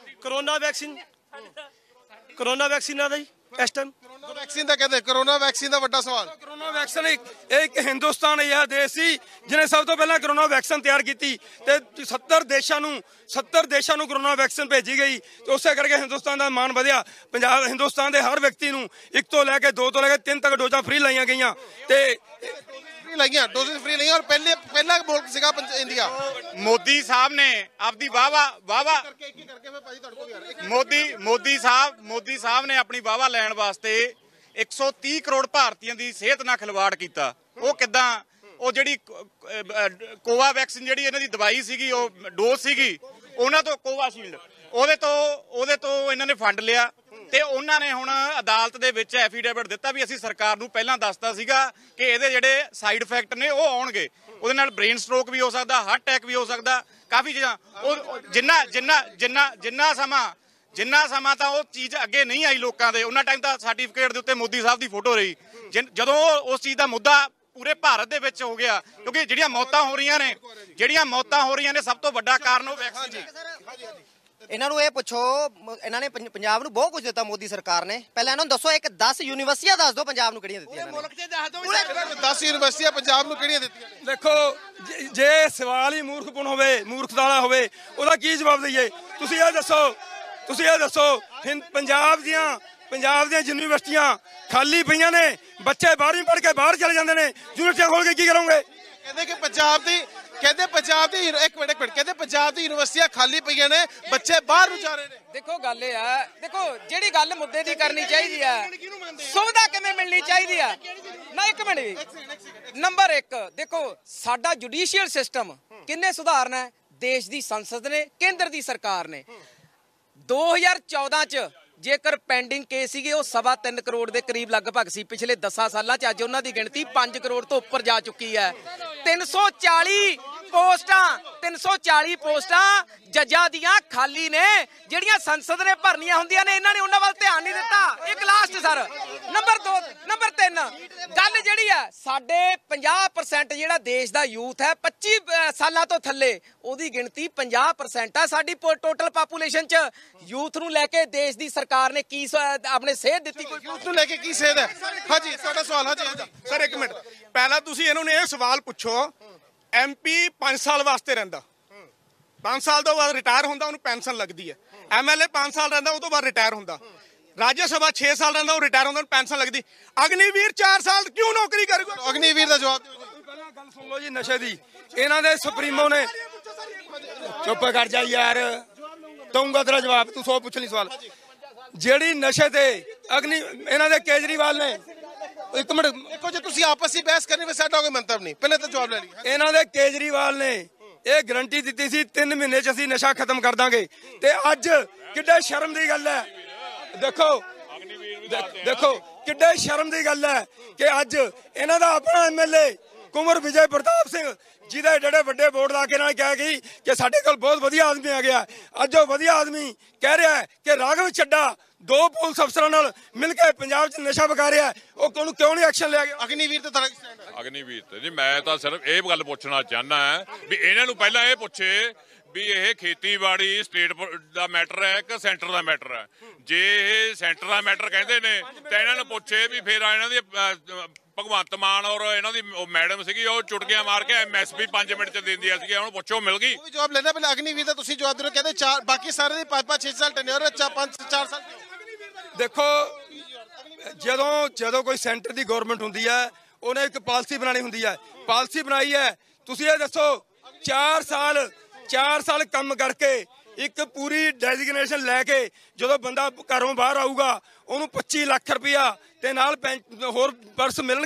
ਆਦਾ ਜੀ ਇਸ ਟਾਈਮ। ਕਰੋਨਾ ਵੈਕਸੀਨ ਦਾ ਕਹਿੰਦੇ, ਕਰੋਨਾ ਵੈਕਸੀਨ ਦਾ ਵੱਡਾ ਸਵਾਲ। ਕਰੋਨਾ ਵੈਕਸੀਨ ਇੱਕ ਹਿੰਦੁਸਤਾਨ ਇਹ ਦੇਸ਼ ਸੀ ਜਿਹਨੇ ਸਭ ਤੋਂ ਪਹਿਲਾਂ ਕਰੋਨਾ ਵੈਕਸੀਨ ਤਿਆਰ ਕੀਤੀ ਤੇ 70 ਦੇਸ਼ਾਂ ਨੂੰ ਕਰੋਨਾ ਵੈਕਸੀਨ ਭੇਜੀ ਗਈ ਤੇ ਉਸੇ ਕਰਕੇ ਹਿੰਦੁਸਤਾਨ ਦਾ ਮਾਣ ਵਧਿਆ। ਹਿੰਦੁਸਤਾਨ ਦੇ ਹਰ ਵਿਅਕਤੀ ਨੂੰ 1 ਤੋਂ ਲੈ ਕੇ 2 ਤੋਂ ਲੈ ਕੇ 3 ਤੱਕ ਡੋਜ਼ਾਂ ਫ੍ਰੀ ਲਾਈਆਂ ਗਈਆਂ ਤੇ ਡੋਜ਼ਸ ਫ੍ਰੀ ਲਈਆਂ। ਔਰ ਪਹਿਲਾ ਮੁਲਕ ਸੀਗਾ ਇੰਡੀਆ। ਮੋਦੀ ਸਾਹਿਬ ਨੇ ਆਪਦੀ ਮੋਦੀ ਸਾਹਿਬ ਨੇ ਆਪਣੀ ਵਾਹਵਾ ਲੈਣ ਵਾਸਤੇ 130 ਕਰੋੜ ਭਾਰਤੀਆਂ ਦੀ ਸਿਹਤ ਨਾਲ ਖਿਲਵਾੜ ਕੀਤਾ। ਉਹ ਕਿੱਦਾਂ? ਉਹ ਜਿਹੜੀ ਕੋਵਾ ਵੈਕਸੀਨ ਜਿਹੜੀ ਇਹਨਾਂ ਦੀ ਦਵਾਈ ਸੀਗੀ, ਉਹ ਡੋਜ਼ ਸੀਗੀ, ਉਹਨਾਂ ਤੋਂ ਕੋਵਾਸ਼ੀਲਡ, ਉਹਦੇ ਤੋਂ ਇਹਨਾਂ ਨੇ ਫੰਡ ਲਿਆ ਤੇ ਉਹਨਾਂ ਨੇ ਹੁਣ ਅਦਾਲਤ ਦੇ ਵਿੱਚ ਐਫੀਡੇਵਿਟ ਦਿੱਤਾ ਵੀ ਅਸੀਂ ਸਰਕਾਰ ਨੂੰ ਪਹਿਲਾਂ ਦੱਸਤਾ ਸੀਗਾ ਕਿ ਇਹਦੇ ਜਿਹੜੇ ਸਾਈਡ ਇਫੈਕਟ ਨੇ ਉਹ ਆਉਣਗੇ। ਉਹਦੇ ਨਾਲ ਬ੍ਰੇਨ ਸਟ੍ਰੋਕ ਵੀ ਹੋ ਸਕਦਾ, ਹਾਰਟ ਅਟੈਕ ਵੀ ਹੋ ਸਕਦਾ, ਕਾਫੀ ਚੀਜ਼ਾਂ। ਉਹ ਜਿੰਨਾ ਸਮਾਂ ਤਾਂ ਉਹ ਚੀਜ਼ ਅੱਗੇ ਨਹੀਂ ਆਈ ਲੋਕਾਂ ਦੇ, ਉਹਨਾਂ ਟਾਈਮ ਤਾਂ ਸਰਟੀਫਿਕੇਟ ਦੇ ਉੱਤੇ ਮੋਦੀ ਸਾਹਿਬ ਦੀ ਫੋਟੋ ਰਹੀ। ਜਦੋਂ ਉਸ ਚੀਜ਼ ਦਾ ਮੁੱਦਾ ਪੂਰੇ ਭਾਰਤ ਦੇ ਵਿੱਚ ਹੋ ਗਿਆ, ਕਿਉਂਕਿ ਜਿਹੜੀਆਂ ਮੌਤਾਂ ਹੋ ਰਹੀਆਂ ਨੇ ਸਭ ਤੋਂ ਵੱਡਾ ਕਾਰਨ ਉਹ ਵੈਕਸੀਨ ਹੈ। ਇਹਨਾਂ ਨੂੰ ਇਹ ਪੁੱਛੋ, ਇਹਨਾਂ ਨੇ ਪੰਜਾਬ ਨੂੰ ਬਹੁਤ ਕੁਝ ਦਿੱਤਾ ਮੋਦੀ ਸਰਕਾਰ ਨੇ। ਪਹਿਲਾਂ ਇਹਨਾਂ ਨੂੰ ਦੱਸੋ, ਇੱਕ 10 ਯੂਨੀਵਰਸਿਟੀਆਂ ਦੱਸ ਦਿਓ ਪੰਜਾਬ ਨੂੰ ਕਿਹੜੀਆਂ ਦਿੱਤੀਆਂ ਇਹਨਾਂ ਨੇ। 10 ਯੂਨੀਵਰਸਿਟੀਆਂ ਪੰਜਾਬ ਨੂੰ ਕਿਹੜੀਆਂ ਦਿੱਤੀਆਂ ਨੇ? ਦੇਖੋ ਜੇ ਸਵਾਲ ਹੀ ਮੂਰਖਪੁਣ ਹੋਵੇ, ਮੂਰਖਤਾ ਵਾਲਾ ਹੋਵੇ, ਉਹਦਾ ਕੀ ਜਵਾਬ ਦਈਏ? ਤੁਸੀਂ ਇਹ ਦੱਸੋ ਪੰਜਾਬ ਦੀਆਂ ਯੂਨੀਵਰਸਿਟੀਆਂ ਖਾਲੀ ਪਈਆਂ ਨੇ, ਬੱਚੇ 12ਵੀਂ ਪੜ੍ਹ ਕੇ ਬਾਹਰ ਚਲੇ ਜਾਂਦੇ ਨੇ, ਯੂਨੀਵਰਸਿਟੀਆਂ ਖੋਲ ਕੇ ਕੀ ਕਰੋਗੇ? ਕਹਿੰਦੇ ਕਿ ਪੰਜਾਬ ਦੀ ਇੱਕ ਮਿੰਟ ਕਹਿੰਦੇ ਪੰਜਾਬ ਦੀ ਯੂਨੀਵਰਸਿਟੀਆਂ ਖਾਲੀ ਪਈਆਂ ਨੇ, ਬੱਚੇ ਬਾਹਰ ਨੂੰ ਜਾ ਰਹੇ ਨੇ। ਦੇਖੋ ਗੱਲ ਇਹ ਆ, ਦੇਖੋ ਜਿਹੜੀ ਗੱਲ ਮੁੱਦੇ ਦੀ ਕਰਨੀ ਚਾਹੀਦੀ ਆ, ਸੁਵਿਧਾ ਕਿਵੇਂ ਮਿਲਣੀ ਚਾਹੀਦੀ ਆ ਨਾ। ਇੱਕ ਮਿੰਟ ਵੀ, ਨੰਬਰ 1 ਦੇਖੋ ਸਾਡਾ ਜੁਡੀਸ਼ੀਅਲ ਸਿਸਟਮ ਕਿੰਨੇ ਸੁਧਾਰਨਾ ਹੈ? ਦੇਸ਼ ਦੀ ਸੰਸਦ ਨੇ, ਕੇਂਦਰ ਦੀ ਸਰਕਾਰ ਨੇ। 2014 ਚ ਜੇਕਰ ਪੈਂਡਿੰਗ ਕੇਸ ਸੀਗੇ ਉਹ 3.25 ਕਰੋੜ ਦੇ ਕਰੀਬ ਲਗਭਗ ਸੀ ਪਿਛਲੇ 10 ਸਾਲਾਂ ਚ। ਅੱਜ ਉਹਨਾਂ ਦੀ ਗਿਣਤੀ 5 ਕਰੋੜ ਤੋਂ ਉੱਪਰ ਜਾ ਚੁੱਕੀ ਹੈ। 340 ਪੋਸਟਾਂ ਜੱਜਾਂ ਦੀਆਂ ਖਾਲੀ ਨੇ, ਜਿਹੜੀਆਂ ਸੰਸਦ ਨੇ ਭਰਨੀਆਂ ਹੁੰਦੀਆਂ ਨੇ। ਇਹਨਾਂ ਨੇ ਉਹਨਾਂ ਵੱਲ ਧਿਆਨ ਨਹੀਂ ਦਿੱਤਾ। ਇੱਕ ਲਾਸਟ ਸਰ, ਨੰਬਰ 3 ਗੱਲ ਜਿਹੜੀ ਹੈ, ਸਾਡੇ 50% ਜਿਹੜਾ ਦੇਸ਼ ਦਾ ਯੂਥ ਹੈ 25 ਸਾਲਾਂ ਤੋਂ ਥੱਲੇ, ਉਹਦੀ ਗਿਣਤੀ 50% ਆ ਸਾਡੀ ਟੋਟਲ ਪਾਪੂਲੇਸ਼ਨ ਚ। ਯੂਥ ਨੂੰ ਲੈ ਕੇ ਦੇਸ਼ ਦੀ ਸਰਕਾਰ ਨੇ ਕੀ ਆਪਣੇ ਸੇਧ ਦਿੱਤੀ? ਕੋਈ ਯੂਥ ਨੂੰ ਲੈ ਕੇ ਕੀ ਸੇਧ ਹੈ? ਹਾਂਜੀ ਤੁਹਾਡਾ ਸਵਾਲ। ਹਾਂਜੀ ਸਰ ਇੱਕ ਮਿੰਟ, ਪਹਿਲਾਂ ਤੁਸੀਂ ਇਹਨਾਂ ਨੂੰ ਇਹ ਸਵਾਲ ਪੁੱਛੋ, MP 5 ਸਾਲ ਵਾਸਤੇ ਰਹਿੰਦਾ, 5 ਸਾਲ ਤੋਂ ਬਾਅਦ ਰਿਟਾਇਰ ਹੁੰਦਾ, ਉਹਨੂੰ ਪੈਨਸ਼ਨ ਲੱਗਦੀ ਹੈ। MLA 5 ਸਾਲ ਰਹਿੰਦਾ, ਉਹ ਤੋਂ ਬਾਅਦ ਰਿਟਾਇਰ ਹੁੰਦਾ। ਰਾਜ ਸਭਾ 6 ਸਾਲ ਰਹਿੰਦਾ, ਉਹ ਰਿਟਾਇਰ ਹੁੰਦਾ, ਉਹਨੂੰ ਪੈਨਸ਼ਨ ਲੱਗਦੀ। ਅਗਨੀਵੀਰ 4 ਸਾਲ ਕਿਉਂ ਨੌਕਰੀ ਕਰੂਗਾ? ਅਗਨੀਵੀਰ ਦਾ ਜਵਾਬ ਦਿਓ ਜੀ। ਪਹਿਲਾਂ ਗੱਲ ਸੁਣ ਲਓ ਜੀ, ਨਸ਼ੇ ਦੀ ਇਹਨਾਂ ਦੇ ਸੁਪਰੀਮੋ ਨੇ। ਚੁੱਪ ਕਰ ਜਾ ਯਾਰ, ਦਊਂਗਾ ਤੇਰਾ ਜਵਾਬ, ਤੂੰ 100 ਪੁੱਛ ਲਈ ਸਵਾਲ। ਜਿਹੜੀ ਨਸ਼ੇ ਤੇ ਇਹਨਾਂ ਦੇ ਕੇਜਰੀਵਾਲ ਨੇ, ਇੱਕ ਮਿੰਟ ਦੇਖੋ, ਜੇ ਤੁਸੀਂ ਆਪਸ ਵਿੱਚ ਬਹਿਸ ਕਰਨੀ, ਫਿਰ ਸਾਡਾ ਕੋਈ ਮੰਤਵ ਨਹੀਂ। ਪਹਿਲੇ ਤਾਂ ਜਵਾਬ ਲੈ ਲਈ। ਇਹਨਾਂ ਦੇ ਕੇਜਰੀਵਾਲ ਨੇ ਇਹ ਗਰੰਟੀ ਦਿੱਤੀ ਸੀ 3 ਮਹੀਨੇ ਚ ਅਸੀਂ ਨਸ਼ਾ ਖਤਮ ਕਰ ਦਾਂਗੇ, ਤੇ ਅੱਜ ਕਿੱਡੇ ਸ਼ਰਮ ਦੀ ਗੱਲ ਹੈ। ਦੇਖੋ ਕਿੱਡੇ ਸ਼ਰਮ ਦੀ ਗੱਲ ਹੈ ਕਿ ਅੱਜ ਇਹਨਾਂ ਦਾ ਆਪਣਾ MLA ਕੁੰਵਰ ਵਿਜੇ ਪ੍ਰਤਾਪ ਸਿੰਘ, ਜਿਹਦੇ ਜਿਹੜੇ ਵੱਡੇ ਬੋਰਡ ਲਾ ਕੇ ਨਾਲ ਕਿਹਾ ਗਈ ਕਿ ਸਾਡੇ ਕੋਲ ਬਹੁਤ ਵਧੀਆ ਆਦਮੀ ਆ ਗਿਆ, ਅੱਜ ਉਹ ਵਧੀਆ ਆਦਮੀ ਕਹਿ ਰਿਹਾ ਹੈ ਕਿ ਰਾਘਵ ਚੱਡਾ 2 ਪੁਲਿਸ ਅਫਸਰਾਂ ਨਾਲ ਮਿਲ ਕੇ ਪੰਜਾਬ 'ਚ ਨਸ਼ਾ ਵਿਕਾ ਰਿਹਾ। ਉਹ ਕਿਉਂ ਨਹੀਂ ਐਕਸ਼ਨ ਲਿਆ ਗਿਆ? ਅਗਨੀਵੀਰ ਤੇ ਤਰਕ ਸਟੈਂਡ ਹੈ। ਅਗਨੀਵੀਰ ਤੇ ਜੀ ਮੈਂ ਤਾਂ ਸਿਰਫ ਇਹ ਗੱਲ ਪੁੱਛਣਾ ਚਾਹੁੰਦਾ ਵੀ ਇਹਨਾਂ ਨੂੰ ਪਹਿਲਾਂ ਇਹ ਪੁੱਛੇ ਵੀ ਇਹ ਖੇਤੀਬਾੜੀ ਸਟੇਟ ਦਾ ਮੈਟਰ ਹੈ ਕਿ ਸੈਂਟਰ ਦਾ ਮੈਟਰ ਹੈ। ਜੇ ਇਹ ਸੈਂਟਰ ਦਾ ਮੈਟਰ ਕਹਿੰਦੇ ਨੇ ਤਾਂ ਇਹਨਾਂ ਨੂੰ ਪੁੱਛੇ ਵੀ ਫਿਰ ਇਹਨਾਂ ਦੀ ਭਗਵੰਤ ਮਾਨ ਔਰ ਇਹਨਾਂ ਦੀ ਮੈਡਮ ਸੀਗੀ, ਉਹ ਚੁਟਕੀਆਂ ਮਾਰ ਕੇ MSP 5 ਮਿੰਟ ਚ ਦਿੰਦੀ ਸੀਗੀ, ਉਹਨੂੰ ਪੁੱਛੋ ਮਿਲ ਗਈ? ਉਹ ਜਵਾਬ ਲੈਣਾ। ਪਹਿਲਾਂ ਅਗਨੀਵੀਰ ਦਾ ਤੁਸੀਂ ਜਵਾਬ ਦਿਓ। ਕਹਿੰਦੇ 4 ਬਾਕੀ ਸਾਰੇ ਦੇ 5-5 6 ਸਾਲ ਟੈਨਿਓਰ, 4 ਸਾਲ। ਦੇਖੋ ਜਦੋਂ ਕੋਈ ਸੈਂਟਰ ਦੀ ਗਵਰਨਮੈਂਟ ਹੁੰਦੀ ਹੈ, ਉਹਨੇ ਇੱਕ ਪਾਲਿਸੀ ਬਣਾਣੀ ਹੁੰਦੀ ਹੈ। ਪਾਲਿਸੀ ਬਣਾਈ ਹੈ, ਤੁਸੀਂ ਇਹ ਦੱਸੋ 4 ਸਾਲ ਕੰਮ ਕਰਕੇ ਇੱਕ ਪੂਰੀ ਡੈਜ਼ਿਗਨੇਸ਼ਨ ਲੈ ਕੇ ਜਦੋਂ ਬੰਦਾ ਘਰੋਂ ਬਾਹਰ ਆਊਗਾ, ਉਹਨੂੰ 25 ਲੱਖ ਰੁਪਇਆ ਤੇ ਨਾਲ ਹੋਰ ਪਰਸ ਮਿਲਣ।